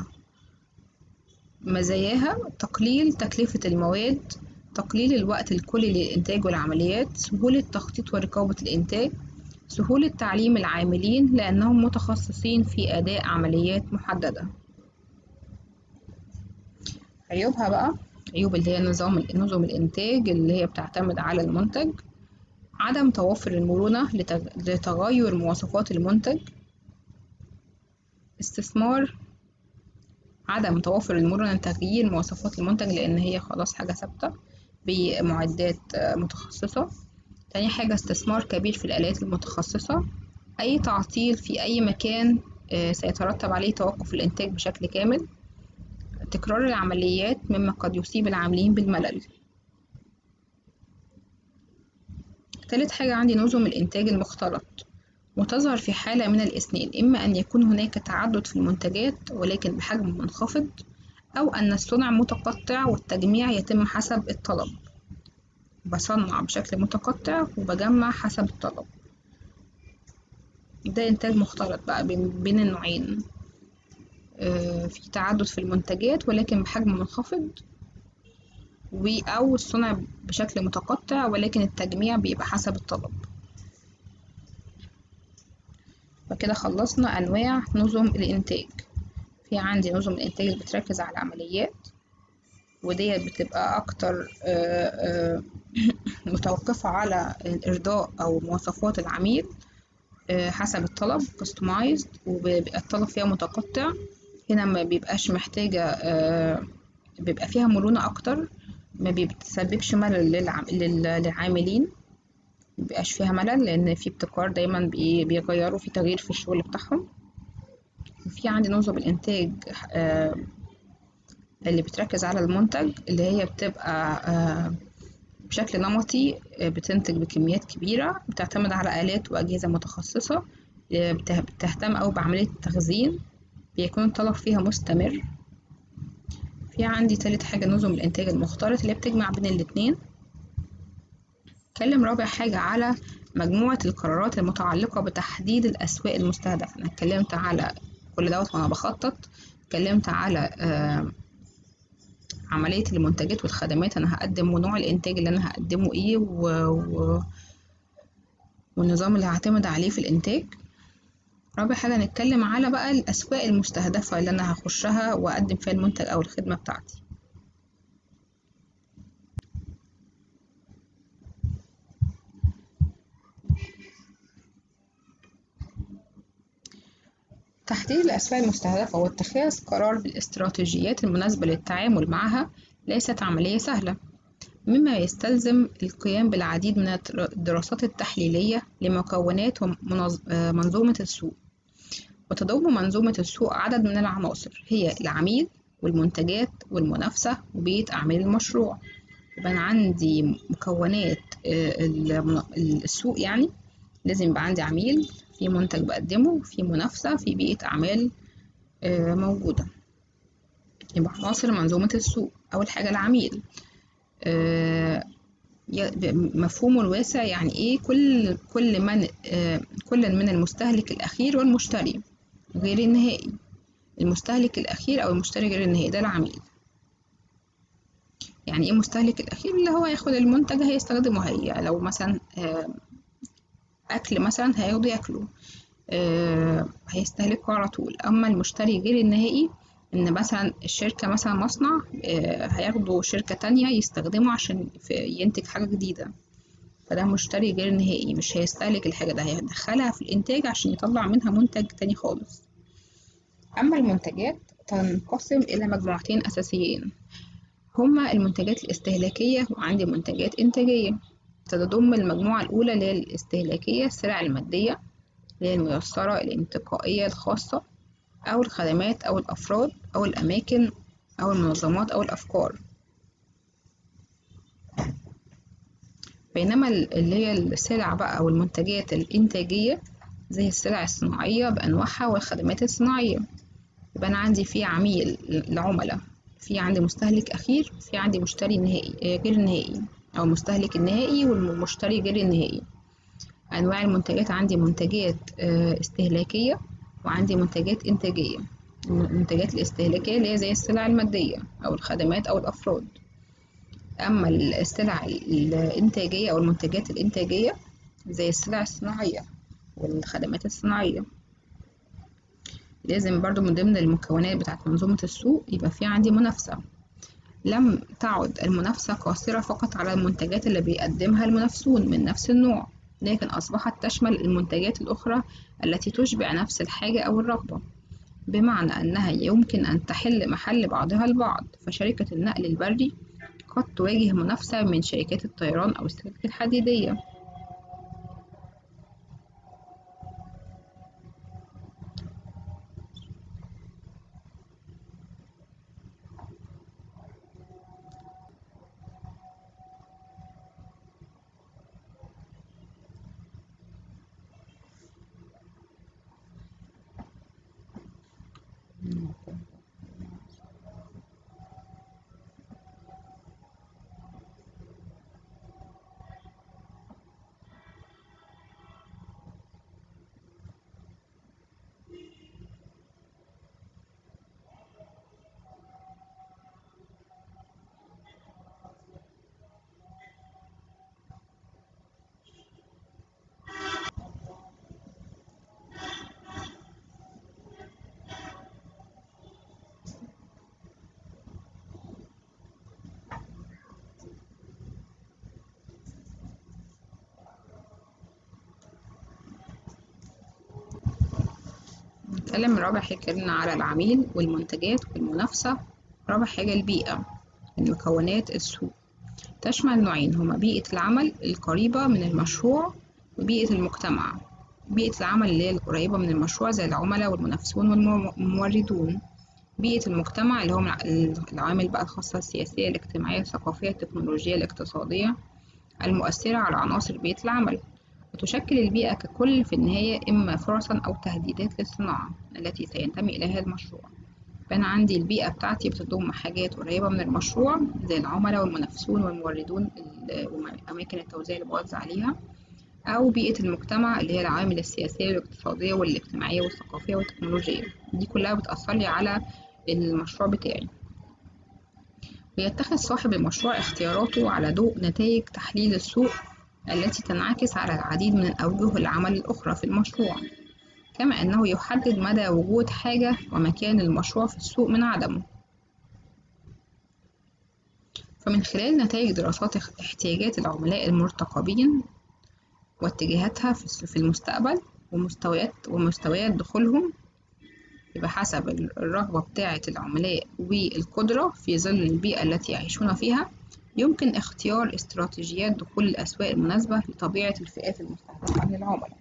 مزاياها تقليل تكلفة المواد، تقليل الوقت الكلي للإنتاج والعمليات، سهولة تخطيط ورقابة الإنتاج، سهولة تعليم العاملين لأنهم متخصصين في أداء عمليات محددة. عيوبها بقى، عيوب اللي هي نظم الإنتاج اللي هي بتعتمد على المنتج: عدم توافر المرونة لتغير مواصفات المنتج. استثمار عدم توافر المرونة لتغيير مواصفات المنتج لأن هي خلاص حاجة ثابتة بمعدات متخصصة. تاني حاجة استثمار كبير في الآلات المتخصصة. أي تعطيل في أي مكان سيترتب عليه توقف الإنتاج بشكل كامل. تكرار العمليات مما قد يصيب العاملين بالملل. تالت حاجة عندي نظم الإنتاج المختلط، وتظهر في حالة من الاثنين: إما أن يكون هناك تعدد في المنتجات ولكن بحجم منخفض، أو أن الصنع متقطع والتجميع يتم حسب الطلب. بصنع بشكل متقطع وبجمع حسب الطلب. ده إنتاج مختلط بقى بين النوعين، في تعدد في المنتجات ولكن بحجم منخفض، أو الصنع بشكل متقطع ولكن التجميع بيبقى حسب الطلب. وكده خلصنا أنواع نظم الإنتاج. في عندي نظم الإنتاج اللي بتركز على العمليات، وديت بتبقى أكتر متوقفة على إرضاء أو مواصفات العميل حسب الطلب customized، وبيبقى الطلب فيها متقطع. هنا ما بيبقاش محتاجة، بيبقى فيها مرونة أكتر، ما بتسببش ملل للعاملين، مبيبقاش فيها ملل لأن في ابتكار دايما بيغيروا في تغيير في الشغل بتاعهم. وفي عندي نظم الإنتاج اللي بتركز على المنتج، اللي هي بتبقى بشكل نمطي، بتنتج بكميات كبيرة، بتعتمد على آلات وأجهزة متخصصة، بتهتم أوي بعملية التخزين، بيكون الطلب فيها مستمر. في عندي تالت حاجة نظم الإنتاج المختلط اللي بتجمع بين الاتنين. اتكلم رابع حاجة على مجموعة القرارات المتعلقة بتحديد الأسواق المستهدفة. أنا اتكلمت على كل دوت وأنا بخطط، اتكلمت على عملية المنتجات والخدمات أنا هقدم، ونوع الإنتاج اللي أنا هقدمه إيه، والنظام اللي هعتمد عليه في الإنتاج. رابع حاجة نتكلم على بقى الأسواق المستهدفة اللي أنا هخشها وأقدم فيها المنتج أو الخدمة بتاعتي. تحديد الأسواق المستهدفة واتخاذ قرار بالاستراتيجيات المناسبة للتعامل معها ليست عملية سهلة، مما يستلزم القيام بالعديد من الدراسات التحليلية لمكونات منظومة السوق. وتضم منظومة السوق عدد من العناصر هي العميل والمنتجات والمنافسة وبيئة أعمال المشروع. يبقى أنا عندي مكونات السوق، يعني لازم يبقى عندي عميل، في منتج بقدمه، في منافسة، في بيئة أعمال موجودة. يبقى عناصر منظومة السوق. أول حاجة العميل، مفهومه الواسع يعني إيه؟ كل من المستهلك الأخير والمشتري غير النهائي. المستهلك الأخير أو المشتري غير النهائي ده العميل. يعني إيه مستهلك الأخير؟ اللي هو هياخد المنتج هيستخدمه، هي لو مثلا أكل مثلا هياخده ياكله، هيستهلكه على طول. أما المشتري غير النهائي إن مثلا الشركة مثلا مصنع هياخده شركة تانية يستخدمه عشان ينتج حاجة جديدة، فده مشتري غير نهائي، مش هيستهلك الحاجة، ده هيدخلها في الإنتاج عشان يطلع منها منتج تاني خالص. أما المنتجات تنقسم إلى مجموعتين أساسيين، هما المنتجات الاستهلاكية وعندي منتجات إنتاجية. تضم المجموعة الأولى اللي هي الاستهلاكية السلع المادية اللي هي الميسرة الانتقائية الخاصة، أو الخدمات أو الأفراد أو الأماكن أو المنظمات أو الأفكار. بينما اللي هي السلع بقى أو المنتجات الإنتاجية زي السلع الصناعية بأنواعها والخدمات الصناعية. يبقى أنا عندي في عميل العملاء، في عندي مستهلك أخير، في عندي مشتري نهائي غير نهائي، أو المستهلك النهائي والمشتري غير النهائي. أنواع المنتجات عندي منتجات استهلاكية وعندي منتجات إنتاجية. المنتجات الاستهلاكية اللي هي زي السلع المادية أو الخدمات أو الأفراد. أما السلع الإنتاجية أو المنتجات الإنتاجية زي السلع الصناعية والخدمات الصناعية. لازم برضو من ضمن المكونات بتاعت منظومة السوق يبقى في عندي منافسة. لم تعد المنافسة قاصرة فقط على المنتجات اللي بيقدمها المنافسون من نفس النوع، لكن أصبحت تشمل المنتجات الأخرى التي تشبع نفس الحاجة أو الرغبة، بمعنى أنها يمكن أن تحل محل بعضها البعض. فشركة النقل البري قد تواجه منافسة من شركات الطيران أو السكك الحديدية. نتكلم رابع حاجة، اتكلمنا على العميل والمنتجات والمنافسة. رابع حاجة البيئة من مكونات السوق، تشمل نوعين هما بيئة العمل القريبة من المشروع وبيئة المجتمع. بيئة العمل اللي هي القريبة من المشروع زي العملاء والمنافسون والموردون. بيئة المجتمع اللي هم العوامل بقى الخاصة السياسية الاجتماعية الثقافية التكنولوجية الاقتصادية المؤثرة على عناصر بيئة العمل. وتشكل البيئة ككل في النهاية إما فرصًا أو تهديدات للصناعة التي سينتمي إليها المشروع. فأنا عندي البيئة بتاعتي بتضم حاجات قريبة من المشروع زي العملاء والمنافسون والموردون وأماكن التوزيع اللي بوزع عليها، أو بيئة المجتمع اللي هي العوامل السياسية والاقتصادية والاجتماعية والثقافية والتكنولوجية، دي كلها بتأثرلي على المشروع بتاعي. ويتخذ صاحب المشروع اختياراته على ضوء نتائج تحليل السوق التي تنعكس على العديد من أوجه العمل الأخرى في المشروع، كما أنه يحدد مدى وجود حاجة ومكان المشروع في السوق من عدمه. فمن خلال نتائج دراسات احتياجات العملاء المرتقبين واتجاهاتها في المستقبل ومستويات دخولهم، يبقى حسب الرغبة بتاعة العملاء والقدرة في ظل البيئة التي يعيشون فيها، يمكن اختيار استراتيجيات دخول الأسواق المناسبة لطبيعة الفئات المستهدفة من العملاء.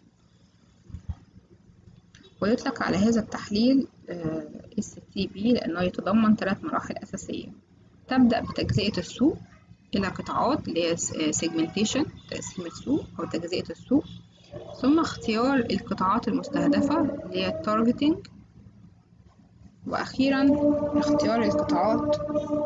ويطلق على هذا التحليل STB لأنه يتضمن 3 مراحل أساسية. تبدأ بتجزئة السوق إلى قطاعات اللي هي segmentation، تقسيم السوق أو تجزئة السوق، ثم اختيار القطاعات المستهدفة اللي هي targeting، وأخيرا اختيار القطاعات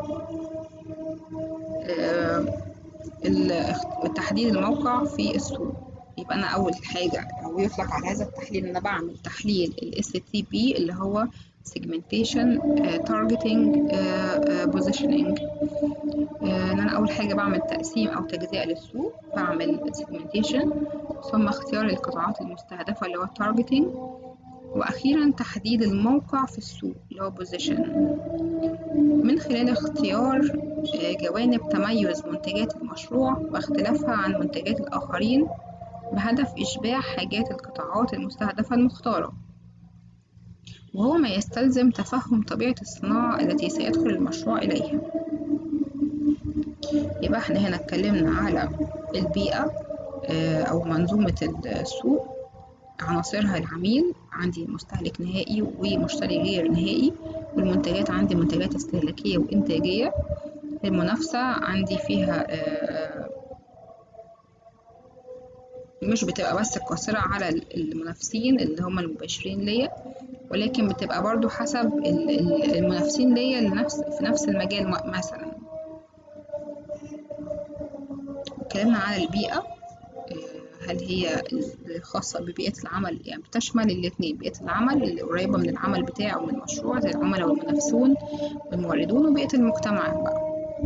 وتحديد الموقع في السوق. يبقى أنا أول حاجة أو يطلق على هذا التحليل أنا بعمل تحليل ال STB اللي هو segmentation targeting positioning. إن أنا أول حاجة بعمل تقسيم أو تجزئة للسوق، بعمل segmentation، ثم اختيار القطاعات المستهدفة اللي هو targeting، وأخيرا تحديد الموقع في السوق اللي هو position، من خلال اختيار جوانب تميز منتجات المشروع واختلافها عن منتجات الآخرين بهدف إشباع حاجات القطاعات المستهدفة المختارة، وهو ما يستلزم تفهم طبيعة الصناعة التي سيدخل المشروع إليها. يبقى احنا هنا اتكلمنا على البيئة أو منظومة السوق، عناصرها العميل، عندي مستهلك نهائي ومشتري غير نهائي، والمنتجات عندي منتجات استهلاكية وإنتاجية. المنافسة عندي فيها مش بتبقى بس قاصرة على المنافسين اللي هم المباشرين ليا، ولكن بتبقى برضو حسب المنافسين ليا في نفس المجال. مثلا اتكلمنا على البيئة، هل هي خاصة ببيئة العمل، يعني بتشمل الاتنين، بيئة العمل اللي قريبة من العمل بتاعي أو من المشروع زي العملاء والمنافسون والموردون، وبيئة المجتمع بقى.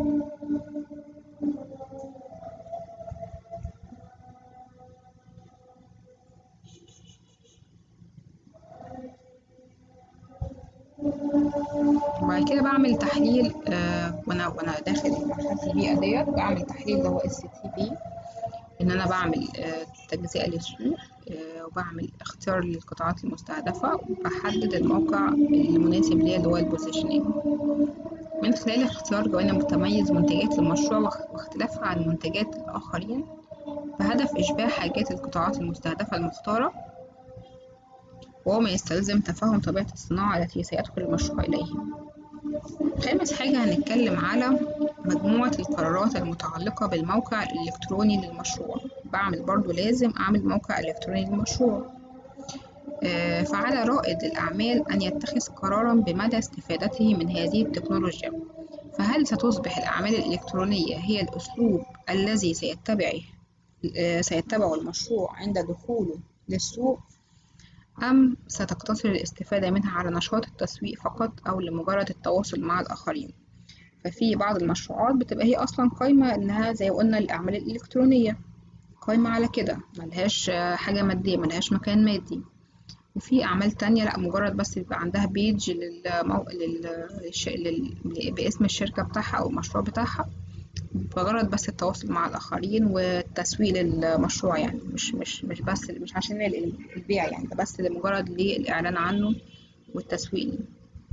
وبعد كده بعمل تحليل وانا داخل مرحلة البيئة ديت، بعمل تحليل اللي هو STB، ان انا بعمل تجزئة للسوق، وبعمل اختيار للقطاعات المستهدفة، وبحدد الموقع المناسب ليا اللي هو البوزيشنينج، من خلال اختيار جوانب متميز منتجات المشروع واختلافها عن منتجات الآخرين بهدف إشباع حاجات القطاعات المستهدفة المختارة، وهو ما يستلزم تفهم طبيعة الصناعة التي سيدخل المشروع إليها. خامس حاجة هنتكلم على مجموعة القرارات المتعلقة بالموقع الإلكتروني للمشروع. بعمل برضو لازم أعمل موقع إلكتروني للمشروع. فعلى رائد الأعمال أن يتخذ قرارا بمدى استفادته من هذه التكنولوجيا، فهل ستصبح الأعمال الإلكترونية هي الأسلوب الذي سيتبعه المشروع عند دخوله للسوق، أم ستقتصر الاستفادة منها على نشاط التسويق فقط أو لمجرد التواصل مع الآخرين؟ ففي بعض المشروعات بتبقى هي أصلا قايمة إنها زي ما قلنا الأعمال الإلكترونية، قايمة على كده، ملهاش حاجة مادية، ملهاش مكان مادي. وفي أعمال تانية لأ، مجرد بس يبقى عندها بيج باسم الشركة بتاعها أو المشروع بتاعها، مجرد بس التواصل مع الآخرين والتسويق للمشروع، يعني مش بس مش عشان البيع، يعني ده بس لمجرد الإعلان عنه والتسويق ليه.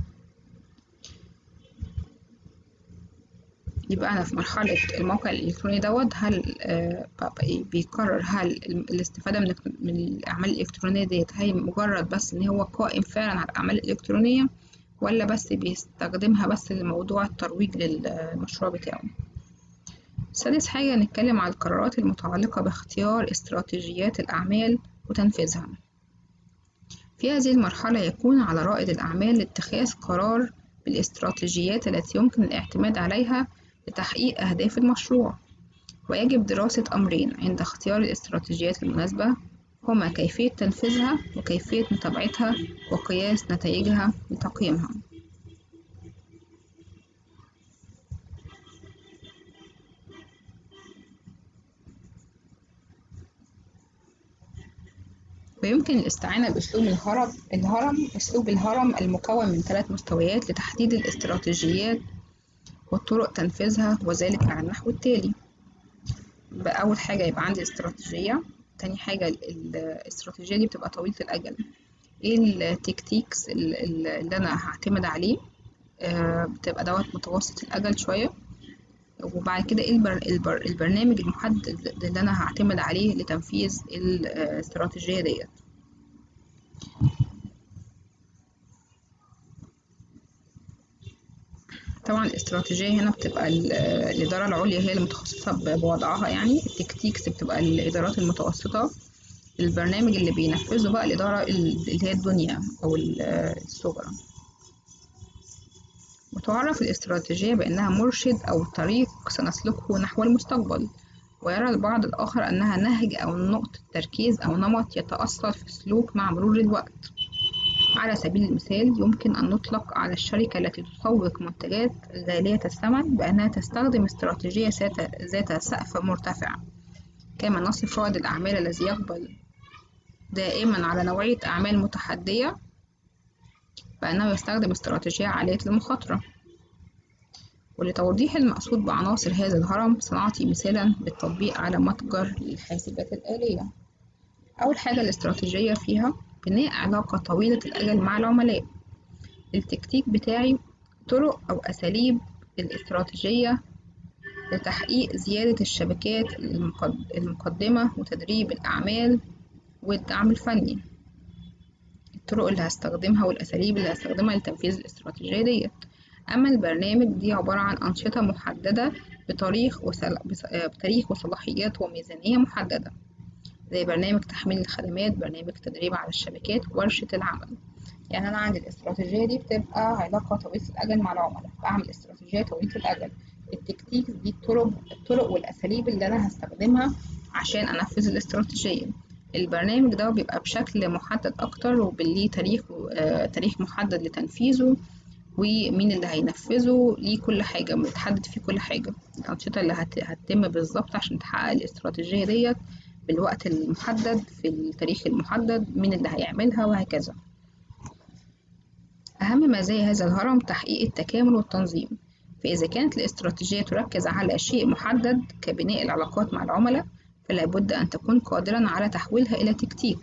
يبقى أنا في مرحلة الموقع الإلكتروني دوت، هل بيقرر هل الاستفادة من الأعمال الإلكترونية ديت هي مجرد بس إن هو قائم فعلا على الأعمال الإلكترونية، ولا بس بيستخدمها بس لموضوع الترويج للمشروع بتاعه. سادس حاجة نتكلم على القرارات المتعلقة باختيار استراتيجيات الأعمال وتنفيذها. في هذه المرحلة يكون على رائد الأعمال اتخاذ قرار بالاستراتيجيات التي يمكن الاعتماد عليها لتحقيق أهداف المشروع، ويجب دراسة أمرين عند اختيار الاستراتيجيات المناسبة، هما كيفية تنفيذها وكيفية متابعتها وقياس نتائجها وتقييمها. ويمكن الاستعانة بأسلوب أسلوب الهرم المكون من 3 مستويات لتحديد الاستراتيجيات وطرق تنفيذها، وذلك على النحو التالي. أول حاجة يبقى عندي استراتيجية، تاني حاجة الاستراتيجية دي بتبقى طويلة الأجل، ايه التكتيكس اللي أنا هعتمد عليه، بتبقى دوت متوسط الأجل شوية، وبعد كده ايه البرنامج المحدد اللي أنا هعتمد عليه لتنفيذ الاستراتيجية ديت. طبعا الاستراتيجية هنا بتبقى الإدارة العليا هي المتخصصة بوضعها، يعني التكتيكس بتبقى الإدارات المتوسطة، البرنامج اللي بينفذه بقى الإدارة اللي هي الدنيا أو الصغرى. وتعرف الاستراتيجية بأنها مرشد أو طريق سنسلكه نحو المستقبل، ويرى البعض الآخر أنها نهج أو نقطة تركيز أو نمط يتأصل في السلوك مع مرور الوقت. على سبيل المثال يمكن أن نطلق على الشركة التي تسوق منتجات غالية الثمن بأنها تستخدم استراتيجية ذات سقف مرتفع، كما نصف رائد الأعمال الذي يقبل دائما على نوعية أعمال متحدية بأنه يستخدم استراتيجية عالية المخاطرة. ولتوضيح المقصود بعناصر هذا الهرم سنعطي مثالا بالتطبيق على متجر الحاسبات الآلية. أول حاجة الاستراتيجية فيها بناء علاقة طويلة الأجل مع العملاء. التكتيك بتاعي طرق أو أساليب الاستراتيجية لتحقيق زيادة الشبكات المقدمة وتدريب الأعمال والدعم الفني. الطرق اللي هستخدمها والأساليب اللي هستخدمها لتنفيذ الاستراتيجية ديت. أما البرنامج دي عبارة عن أنشطة محددة بتاريخ وصلاحيات وميزانية محددة، زي برنامج تحميل الخدمات، برنامج تدريب على الشبكات، ورشة العمل. يعني أنا عندي الاستراتيجية دي بتبقى علاقة طويلة الأجل مع العملاء، بعمل استراتيجية طويلة الأجل. التكتيك دي الطرق والأساليب اللي أنا هستخدمها عشان أنفذ الاستراتيجية. البرنامج ده بيبقى بشكل محدد أكتر وبليه تاريخ محدد لتنفيذه، ومين اللي هينفذه، ليه كل حاجة متحدد فيه، كل حاجة الأنشطة اللي هتتم بالظبط عشان تحقق الاستراتيجية ديت بالوقت المحدد في التاريخ المحدد، مين اللي هيعملها، وهكذا. أهم مزايا هذا الهرم تحقيق التكامل والتنظيم، فإذا كانت الاستراتيجية تركز على شيء محدد كبناء العلاقات مع العملاء، فلا بد أن تكون قادرا على تحويلها إلى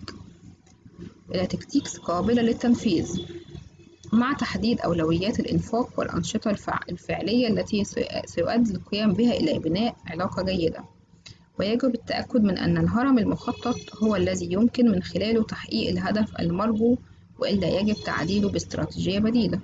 تكتيكس قابلة للتنفيذ، مع تحديد أولويات الإنفاق والأنشطة الفعلية التي سيؤدي القيام بها إلى بناء علاقة جيدة. ويجب التأكد من أن الهرم المخطط هو الذي يمكن من خلاله تحقيق الهدف المرجو، وإلا يجب تعديله باستراتيجية بديلة.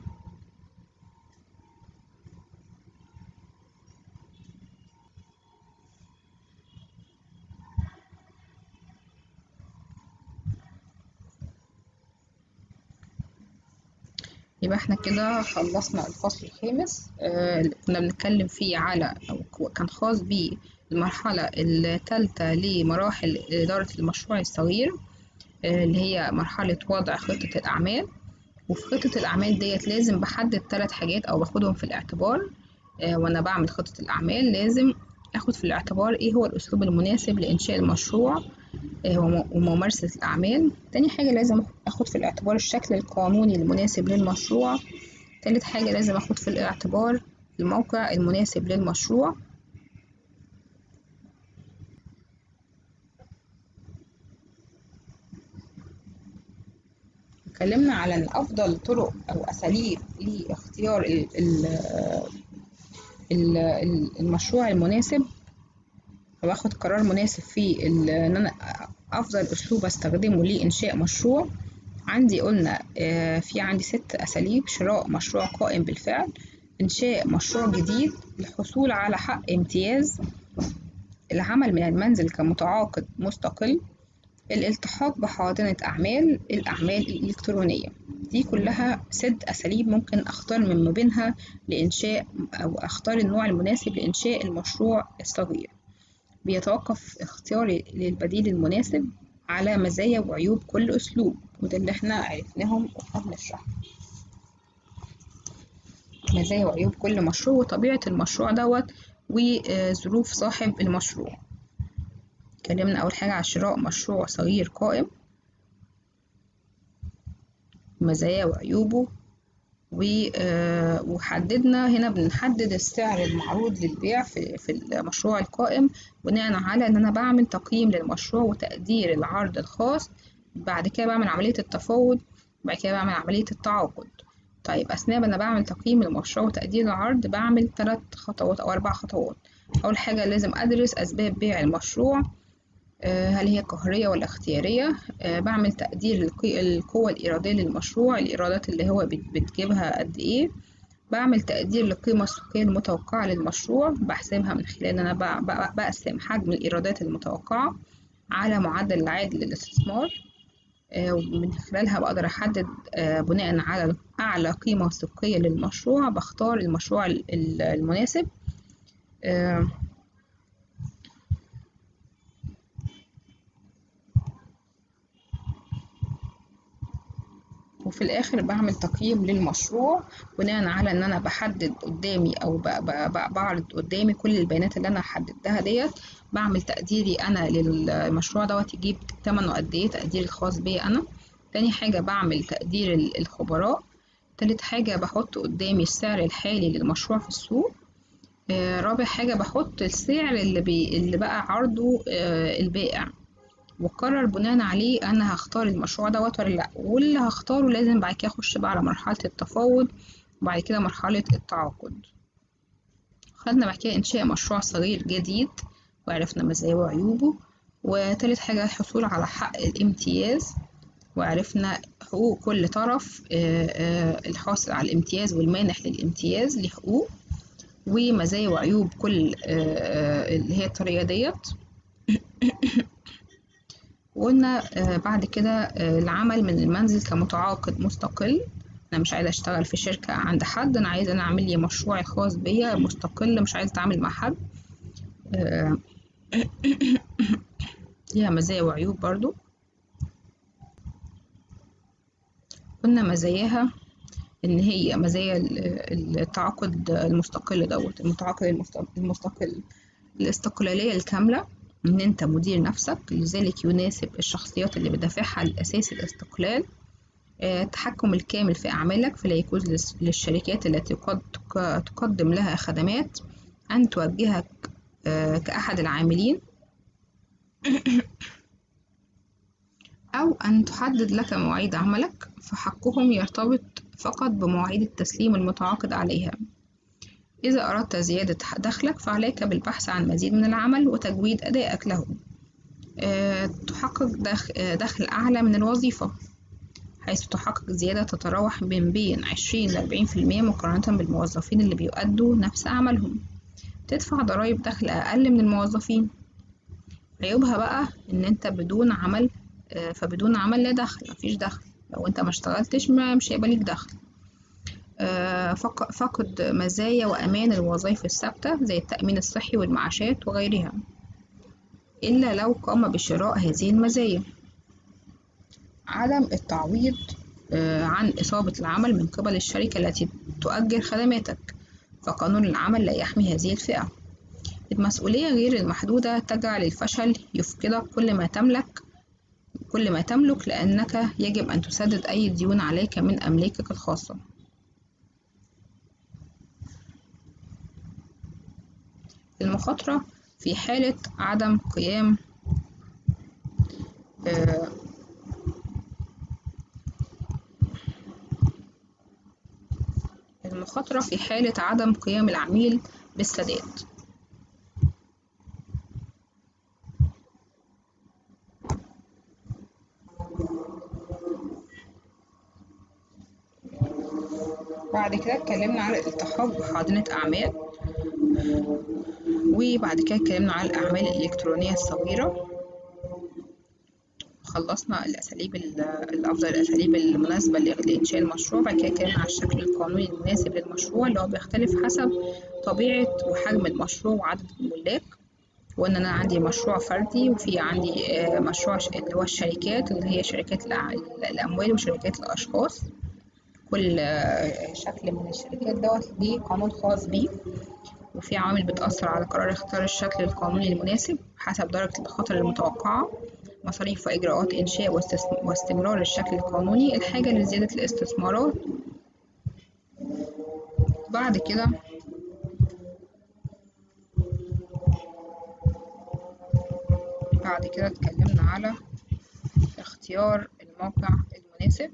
يبقى احنا كده خلصنا الفصل الخامس، اللي كنا بنتكلم فيه على أو كان خاص بالمرحلة الثالثة لمراحل إدارة المشروع الصغير، اللي هي مرحلة وضع خطة الأعمال. وفي خطة الأعمال ديت لازم بحدد 3 حاجات أو باخدهم في الاعتبار. وأنا بعمل خطة الأعمال لازم أخد في الاعتبار إيه هو الأسلوب المناسب لإنشاء المشروع وممارسة الأعمال. تاني حاجة لازم أخد في الاعتبار الشكل القانوني المناسب للمشروع. تالت حاجة لازم أخد في الاعتبار الموقع المناسب للمشروع. اتكلمنا على أن أفضل طرق أو أساليب لاختيار المشروع المناسب، وآخد قرار مناسب في إن أنا أفضل أسلوب أستخدمه لإنشاء مشروع. قلنا في عندي 6 أساليب: شراء مشروع قائم بالفعل، إنشاء مشروع جديد، الحصول على حق امتياز، العمل من المنزل كمتعاقد مستقل، الالتحاق بحاضنة أعمال، الأعمال الإلكترونية. دي كلها 6 أساليب ممكن أختار من بينها لإنشاء أو أختار النوع المناسب لإنشاء المشروع الصغير. بيتوقف اختياري للبديل المناسب على مزايا وعيوب كل أسلوب، وده اللي احنا عرفناهم واحنا بنشرح مزايا وعيوب كل مشروع وطبيعة المشروع دوت وظروف صاحب المشروع. اتكلمنا أول حاجة على شراء مشروع صغير قائم، مزايا وعيوبه، وحددنا هنا بنحدد السعر المعروض للبيع في المشروع القائم بناء على ان انا بعمل تقييم للمشروع وتقدير العرض الخاص. بعد كده بعمل عملية التفاوض، بعد كده بعمل عملية التعاقد. طيب أثناء ما أنا بعمل تقييم المشروع وتقدير العرض بعمل 3 خطوات أو 4 خطوات. أول حاجة لازم أدرس أسباب بيع المشروع، هل هي قهرية ولا اختيارية. بعمل تقدير القوة الإيرادية للمشروع، الإيرادات اللي هو بتجيبها قد إيه. بعمل تقدير للقيمة السوقية المتوقعة للمشروع، بحسبها من خلال إن أنا بقسم حجم الإيرادات المتوقعة على معدل العائد للاستثمار، ومن خلالها بقدر أحدد بناء على أعلى قيمة سوقية للمشروع بختار المشروع المناسب. وفي الآخر بعمل تقييم للمشروع بناء على إن أنا بحدد قدامي أو بعرض قدامي كل البيانات اللي أنا حددتها ديت. بعمل تقديري أنا للمشروع دوت يجيب تمنه قد إيه، تقديري الخاص بيا أنا. تاني حاجة بعمل تقدير الخبراء. تالت حاجة بحط قدامي السعر الحالي للمشروع في السوق. رابع حاجة بحط السعر اللي بقى عرضه البائع، وقرر بناء عليه انا هختار المشروع دوت ولا لا، واللي هختاره لازم بعد كده اخش بقى على مرحلة التفاوض وبعد كده مرحلة التعاقد. خدنا بعد كده انشاء مشروع صغير جديد وعرفنا مزاياه وعيوبه. وتالت حاجة الحصول على حق الامتياز، وعرفنا حقوق كل طرف، الحاصل على الامتياز والمانح للامتياز ليه حقوق، ومزايا وعيوب كل اللي هي الطريقة ديت. وقلنا بعد كده العمل من المنزل كمتعاقد مستقل. انا مش عايزه اشتغل في شركه عند حد، انا عايزه اعمل لي مشروعي الخاص بيا مستقل، مش عايزه اتعامل مع حد. ليها مزايا وعيوب برضو. قلنا مزاياها ان هي مزايا التعاقد المستقل دوت، المتعاقد المستقل الاستقلاليه الكامله، ان انت مدير نفسك لذلك يناسب الشخصيات اللي بدافعها الاساس الاستقلال. التحكم الكامل في أعمالك، فلا يجوز للشركات التي قد تقدم لها خدمات أن توجهك كأحد العاملين أو أن تحدد لك مواعيد عملك، فحقهم يرتبط فقط بمواعيد التسليم المتعاقد عليها. إذا أردت زيادة دخلك فعليك بالبحث عن مزيد من العمل وتجويد أدائك له. تحقق دخل أعلى من الوظيفة، حيث تحقق زيادة تتراوح من بين 20 ل 40% مقارنة بالموظفين اللي بيؤدوا نفس عملهم. تدفع ضرائب دخل أقل من الموظفين. عيوبها بقى إن أنت بدون عمل، فبدون عمل لا دخل، مفيش دخل. لو أنت ما اشتغلتش مش هيبقى ليك دخل. فقد مزايا وأمان الوظائف الثابتة زي التأمين الصحي والمعاشات وغيرها إلا لو قام بشراء هذه المزايا. عدم التعويض عن إصابة العمل من قبل الشركة التي تؤجر خدماتك، فقانون العمل لا يحمي هذه الفئة. المسؤولية غير المحدودة تجعل الفشل يفقدك كل ما تملك لأنك يجب أن تسدد أي ديون عليك من أملاكك الخاصة. المخاطرة في حالة عدم قيام العميل بالسداد. بعد كده اتكلمنا على الالتحاق بحاضنة أعمال، وبعد كده اتكلمنا على الأعمال الإلكترونية الصغيرة. خلصنا أفضل الأساليب المناسبة لإنشاء المشروع. بعد كده اتكلمنا على الشكل القانوني المناسب للمشروع اللي هو بيختلف حسب طبيعة وحجم المشروع وعدد الملاك. وان انا عندي مشروع فردي، وفي عندي مشروع اللي هو الشركات، اللي هي شركات الاموال وشركات الاشخاص. كل شكل من الشركات دوت ليه قانون خاص بيه، وفي عوامل بتأثر على قرار اختيار الشكل القانوني المناسب حسب درجة الخطر المتوقعة، مصاريف وإجراءات إنشاء واستمرار الشكل القانوني، الحاجة لزيادة الاستثمارات. بعد كده اتكلمنا على اختيار الموقع المناسب.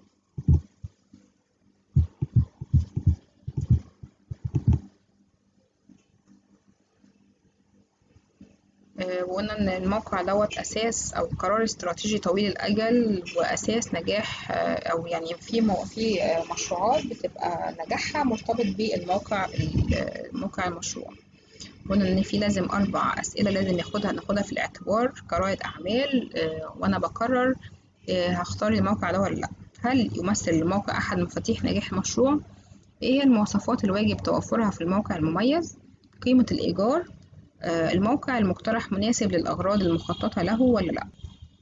وقلنا إن الموقع دوت أساس أو قرار استراتيجي طويل الأجل وأساس نجاح، أو يعني في مشروعات بتبقى نجاحها مرتبط بالموقع، موقع المشروع. قلنا إن في لازم 4 أسئلة لازم ناخدها في الاعتبار كرائد أعمال وأنا بقرر هختار الموقع ده ولا لأ. هل يمثل الموقع أحد مفاتيح نجاح المشروع؟ إيه هي المواصفات اللي واجب توفرها في الموقع المميز؟ قيمة الإيجار؟ الموقع المقترح مناسب للأغراض المخططة له ولا لأ؟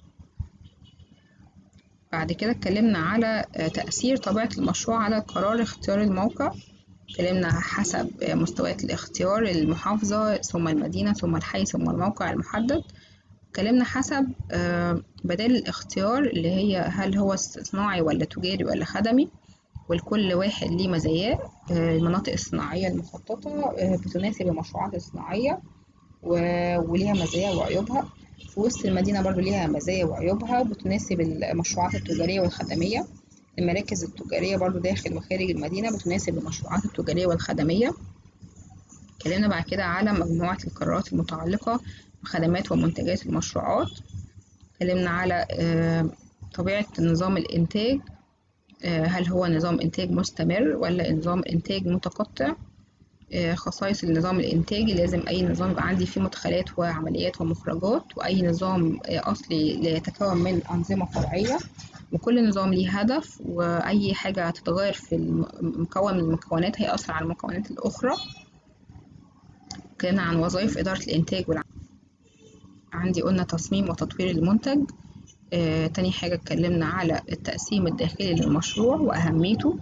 بعد كده اتكلمنا على تأثير طبيعة المشروع على قرار اختيار الموقع. اتكلمنا حسب مستويات الاختيار، المحافظة ثم المدينة ثم الحي ثم الموقع المحدد. اتكلمنا حسب بدائل الاختيار اللي هي هل هو صناعي ولا تجاري ولا خدمي، ولكل واحد ليه مزاياه. المناطق الصناعية المخططة بتناسب المشروعات الصناعية وليها مزايا وعيوبها. في وسط المدينة برضو ليها مزايا وعيوبها بتناسب المشروعات التجارية والخدمية. المراكز التجارية برضو داخل وخارج المدينة بتناسب المشروعات التجارية والخدمية. اتكلمنا بعد كده على مجموعة القرارات المتعلقة بخدمات ومنتجات المشروعات. اتكلمنا على طبيعة نظام الإنتاج، هل هو نظام إنتاج مستمر ولا نظام إنتاج متقطع. خصائص النظام الإنتاجي، لازم أي نظام يبقى عندي فيه مدخلات وعمليات ومخرجات، وأي نظام أصلي لا يتكون من أنظمة فرعية، وكل نظام ليه هدف، وأي حاجة هتتغير في المكون من المكونات هيأثر على المكونات الأخرى. اتكلمنا عن وظائف إدارة الإنتاج عندي قلنا تصميم وتطوير المنتج. تاني حاجة اتكلمنا على التقسيم الداخلي للمشروع وأهميته.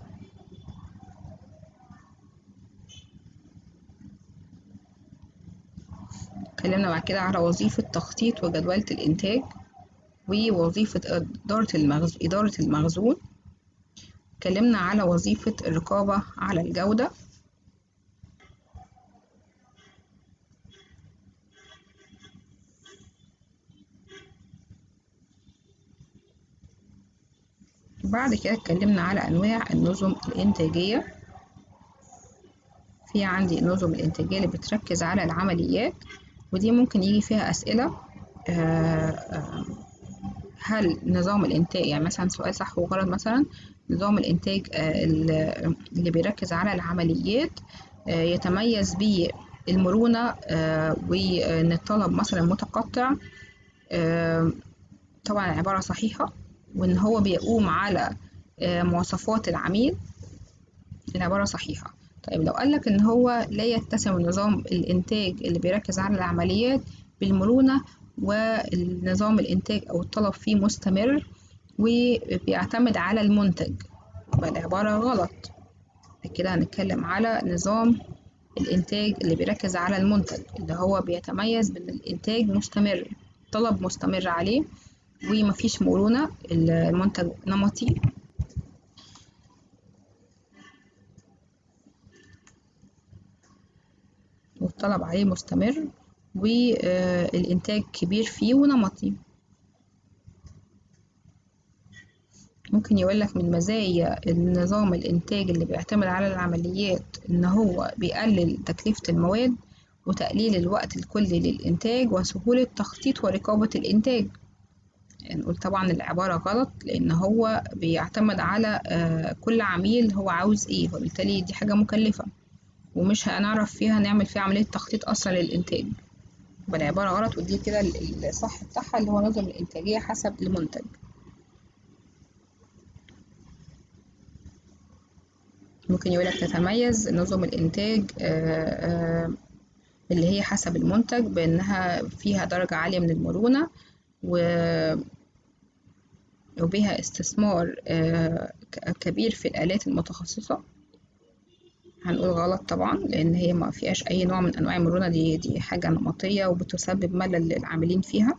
اتكلمنا بعد كده على وظيفة تخطيط وجدولة الإنتاج ووظيفة إدارة المخزون. اتكلمنا على وظيفة الرقابة على الجودة. بعد كده اتكلمنا على أنواع النظم الإنتاجية. في عندي النظم الإنتاجية اللي بتركز على العمليات، ودي ممكن يجي فيها أسئلة هل نظام الإنتاج، يعني مثلا سؤال صح وغلط، مثلا نظام الإنتاج اللي بيركز على العمليات يتميز بالمرونة وإن الطلب مثلا متقطع. طبعا العبارة صحيحة، وإن هو بيقوم على مواصفات العميل، العبارة صحيحة. طيب لو قالك إن هو لا يتسم نظام الإنتاج اللي بيركز على العمليات بالمرونة، والنظام الإنتاج أو الطلب فيه مستمر وبيعتمد على المنتج، يبقى العبارة غلط. كده هنتكلم على نظام الإنتاج اللي بيركز على المنتج، اللي هو بيتميز بإن الإنتاج مستمر، طلب مستمر عليه ومفيش مرونة، المنتج نمطي. والطلب عليه مستمر والإنتاج كبير فيه ونمطي. ممكن يقولك من مزايا النظام الإنتاج اللي بيعتمد على العمليات إن هو بيقلل تكلفة المواد وتقليل الوقت الكلي للإنتاج وسهولة تخطيط ورقابة الإنتاج. يعني نقول طبعا العبارة غلط، لأن هو بيعتمد على كل عميل هو عاوز إيه، وبالتالي دي حاجة مكلفة ومش هنعرف فيها نعمل فيها عملية تخطيط أصلا للإنتاج. يبقى العبارة غلط، ودي كده الصح بتاعها اللي هو نظم الإنتاجية حسب المنتج. ممكن يقولك تتميز نظم الإنتاج اللي هي حسب المنتج بأنها فيها درجة عالية من المرونة وبها استثمار كبير في الآلات المتخصصة. هنقول غلط طبعا لأن هي ما فيهاش أي نوع من أنواع المرونة، دي حاجة نمطية وبتسبب ملل للعاملين فيها.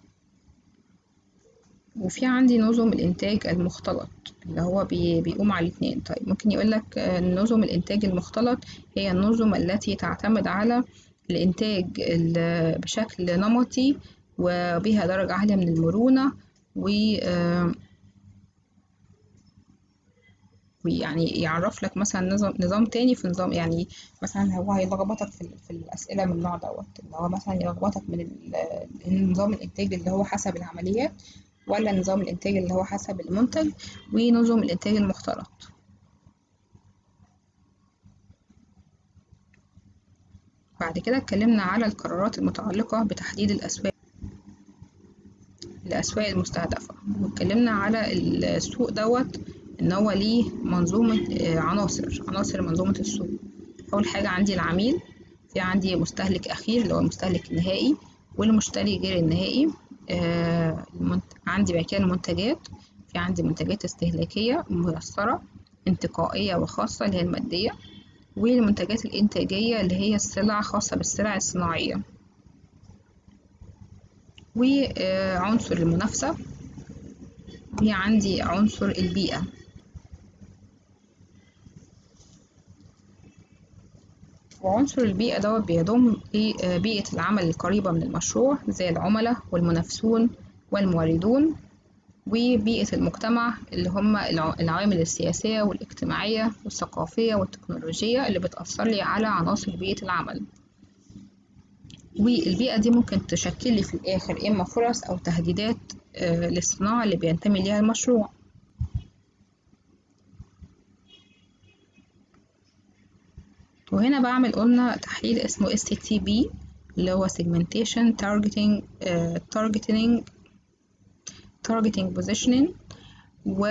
وفي عندي نظم الإنتاج المختلط اللي هو بيقوم على الاتنين. طيب ممكن يقولك نظم الإنتاج المختلط هي النظم التي تعتمد على الإنتاج بشكل نمطي وبها درجة عالية من المرونة ويعني يعرف لك مثلا نظام تاني في نظام. يعني مثلا هو هيلخبطك في الأسئلة من النوع دوت، اللي هو مثلا يلخبطك من نظام الإنتاج اللي هو حسب العمليات ولا نظام الإنتاج اللي هو حسب المنتج ونظم الإنتاج المختلط. بعد كده اتكلمنا على القرارات المتعلقة بتحديد الأسواق المستهدفة، واتكلمنا على السوق دوت إن هو ليه منظومة عناصر منظومة السوق. أول حاجة عندي العميل، في عندي مستهلك أخير اللي هو المستهلك النهائي والمشتري غير النهائي. عندي بعد كده المنتجات، في عندي منتجات استهلاكية ميسرة انتقائية وخاصة اللي هي المادية، والمنتجات الإنتاجية اللي هي السلع خاصة بالسلع الصناعية، وعنصر المنافسة، وهي عندي عنصر البيئة. وعنصر البيئة دوت بيضم بيئة العمل القريبة من المشروع زي العملاء والمنافسون والموردون، وبيئة المجتمع اللي هم العوامل السياسية والاجتماعية والثقافية والتكنولوجية اللي بتأثر لي على عناصر بيئة العمل. والبيئة دي ممكن تشكل لي في الآخر إما فرص أو تهديدات للصناعة اللي بينتمي ليها المشروع. وهنا بعمل قلنا تحليل اسمه STTB اللي هو Segmentation Targeting Positioning، و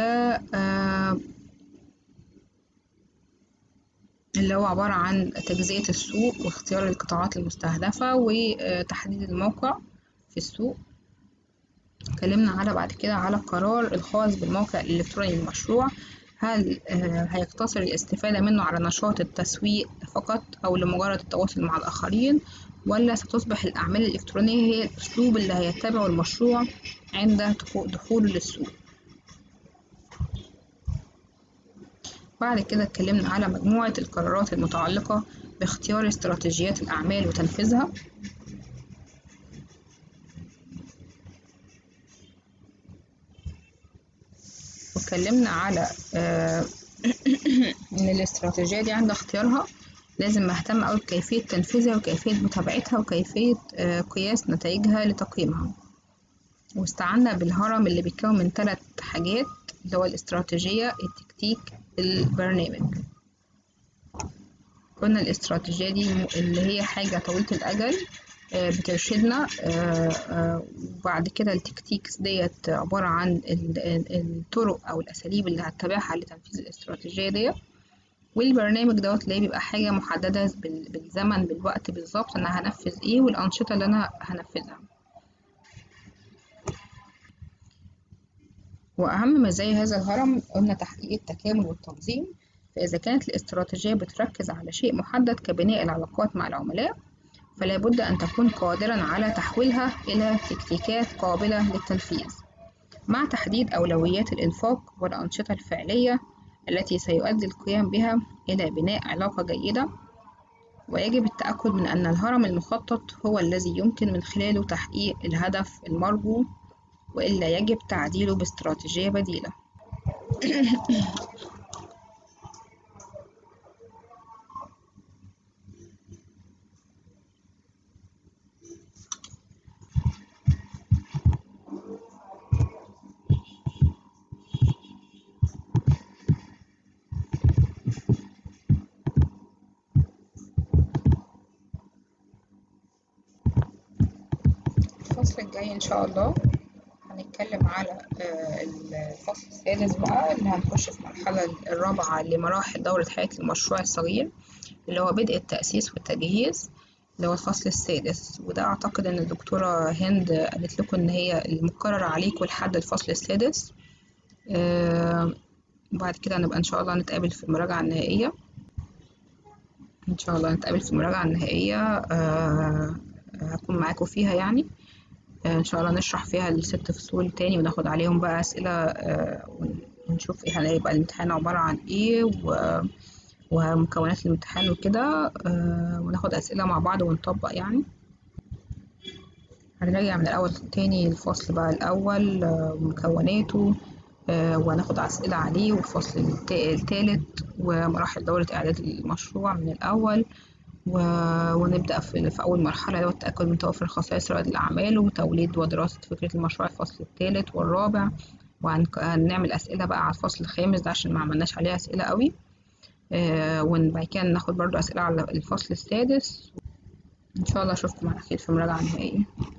اللي هو عبارة عن تجزئة السوق واختيار القطاعات المستهدفة وتحديد الموقع في السوق. اتكلمنا على بعد كده على القرار الخاص بالموقع الإلكتروني للمشروع، هل هيقتصر الاستفادة منه على نشاط التسويق فقط أو لمجرد التواصل مع الآخرين، ولا ستصبح الأعمال الإلكترونية هي الأسلوب اللي هيتبعه المشروع عند دخوله للسوق. بعد كده اتكلمنا على مجموعة القرارات المتعلقة باختيار استراتيجيات الأعمال وتنفيذها. واتكلمنا على إن الاستراتيجية دي عند اختيارها لازم أهتم أوي بكيفية تنفيذها وكيفية متابعتها وكيفية قياس نتائجها لتقييمها. واستعنا بالهرم اللي بيتكون من 3 حاجات اللي هو الاستراتيجية، التكتيك، البرنامج. قلنا الاستراتيجية دي اللي هي حاجة طويلة الأجل بترشدنا، وبعد كده التكتيكس ديت عبارة عن الطرق أو الأساليب اللي هتبعها لتنفيذ الاستراتيجية ديت، والبرنامج دوت اللي بيبقى حاجة محددة بالزمن بالوقت بالظبط أنا هنفذ إيه والأنشطة اللي أنا هنفذها. وأهم مزايا هذا الهرم قلنا تحقيق التكامل والتنظيم، فإذا كانت الاستراتيجية بتركز على شيء محدد كبناء العلاقات مع العملاء فلا بد أن تكون قادرا على تحويلها إلى تكتيكات قابلة للتنفيذ مع تحديد أولويات الإنفاق والأنشطة الفعلية التي سيؤدي القيام بها إلى بناء علاقة جيدة. ويجب التأكد من أن الهرم المخطط هو الذي يمكن من خلاله تحقيق الهدف المرجو، وإلا يجب تعديله باستراتيجية بديلة. الفصل الجاي إن شاء الله هنتكلم على الفصل السادس بقى اللي هنخش في المرحلة الرابعة لمراحل دورة حياة المشروع الصغير اللي هو بدء التأسيس والتجهيز. اللي هو الفصل السادس، وده أعتقد إن الدكتورة هند قالت لكم إن هي المقرر عليكم لحد الفصل السادس. وبعد كده نبقى إن شاء الله نتقابل في المراجعة النهائية. إن شاء الله نتقابل في المراجعة النهائية، هكون معاكم فيها يعني. إن شاء الله نشرح فيها ال6 فصول تاني وناخد عليهم بقى أسئلة، ونشوف إيه هيبقى الامتحان عبارة عن إيه ومكونات الامتحان وكده، وناخد أسئلة مع بعض ونطبق يعني. هنراجع من الأول تاني الفصل بقى الأول ومكوناته، وهناخد أسئلة عليه، والفصل التالت ومراحل دورة إعداد المشروع من الأول، ونبدأ في أول مرحلة اللي هو التأكد من توافر خصائص رائد الأعمال وتوليد ودراسة فكرة المشروع الفصل الثالث والرابع. وهنعمل أسئلة بقى على الفصل الخامس ده عشان ما عملناش عليه أسئلة قوي. وبعد كده ناخد برضو أسئلة على الفصل السادس. إن شاء الله أشوفكم على خير في المراجعة النهائية.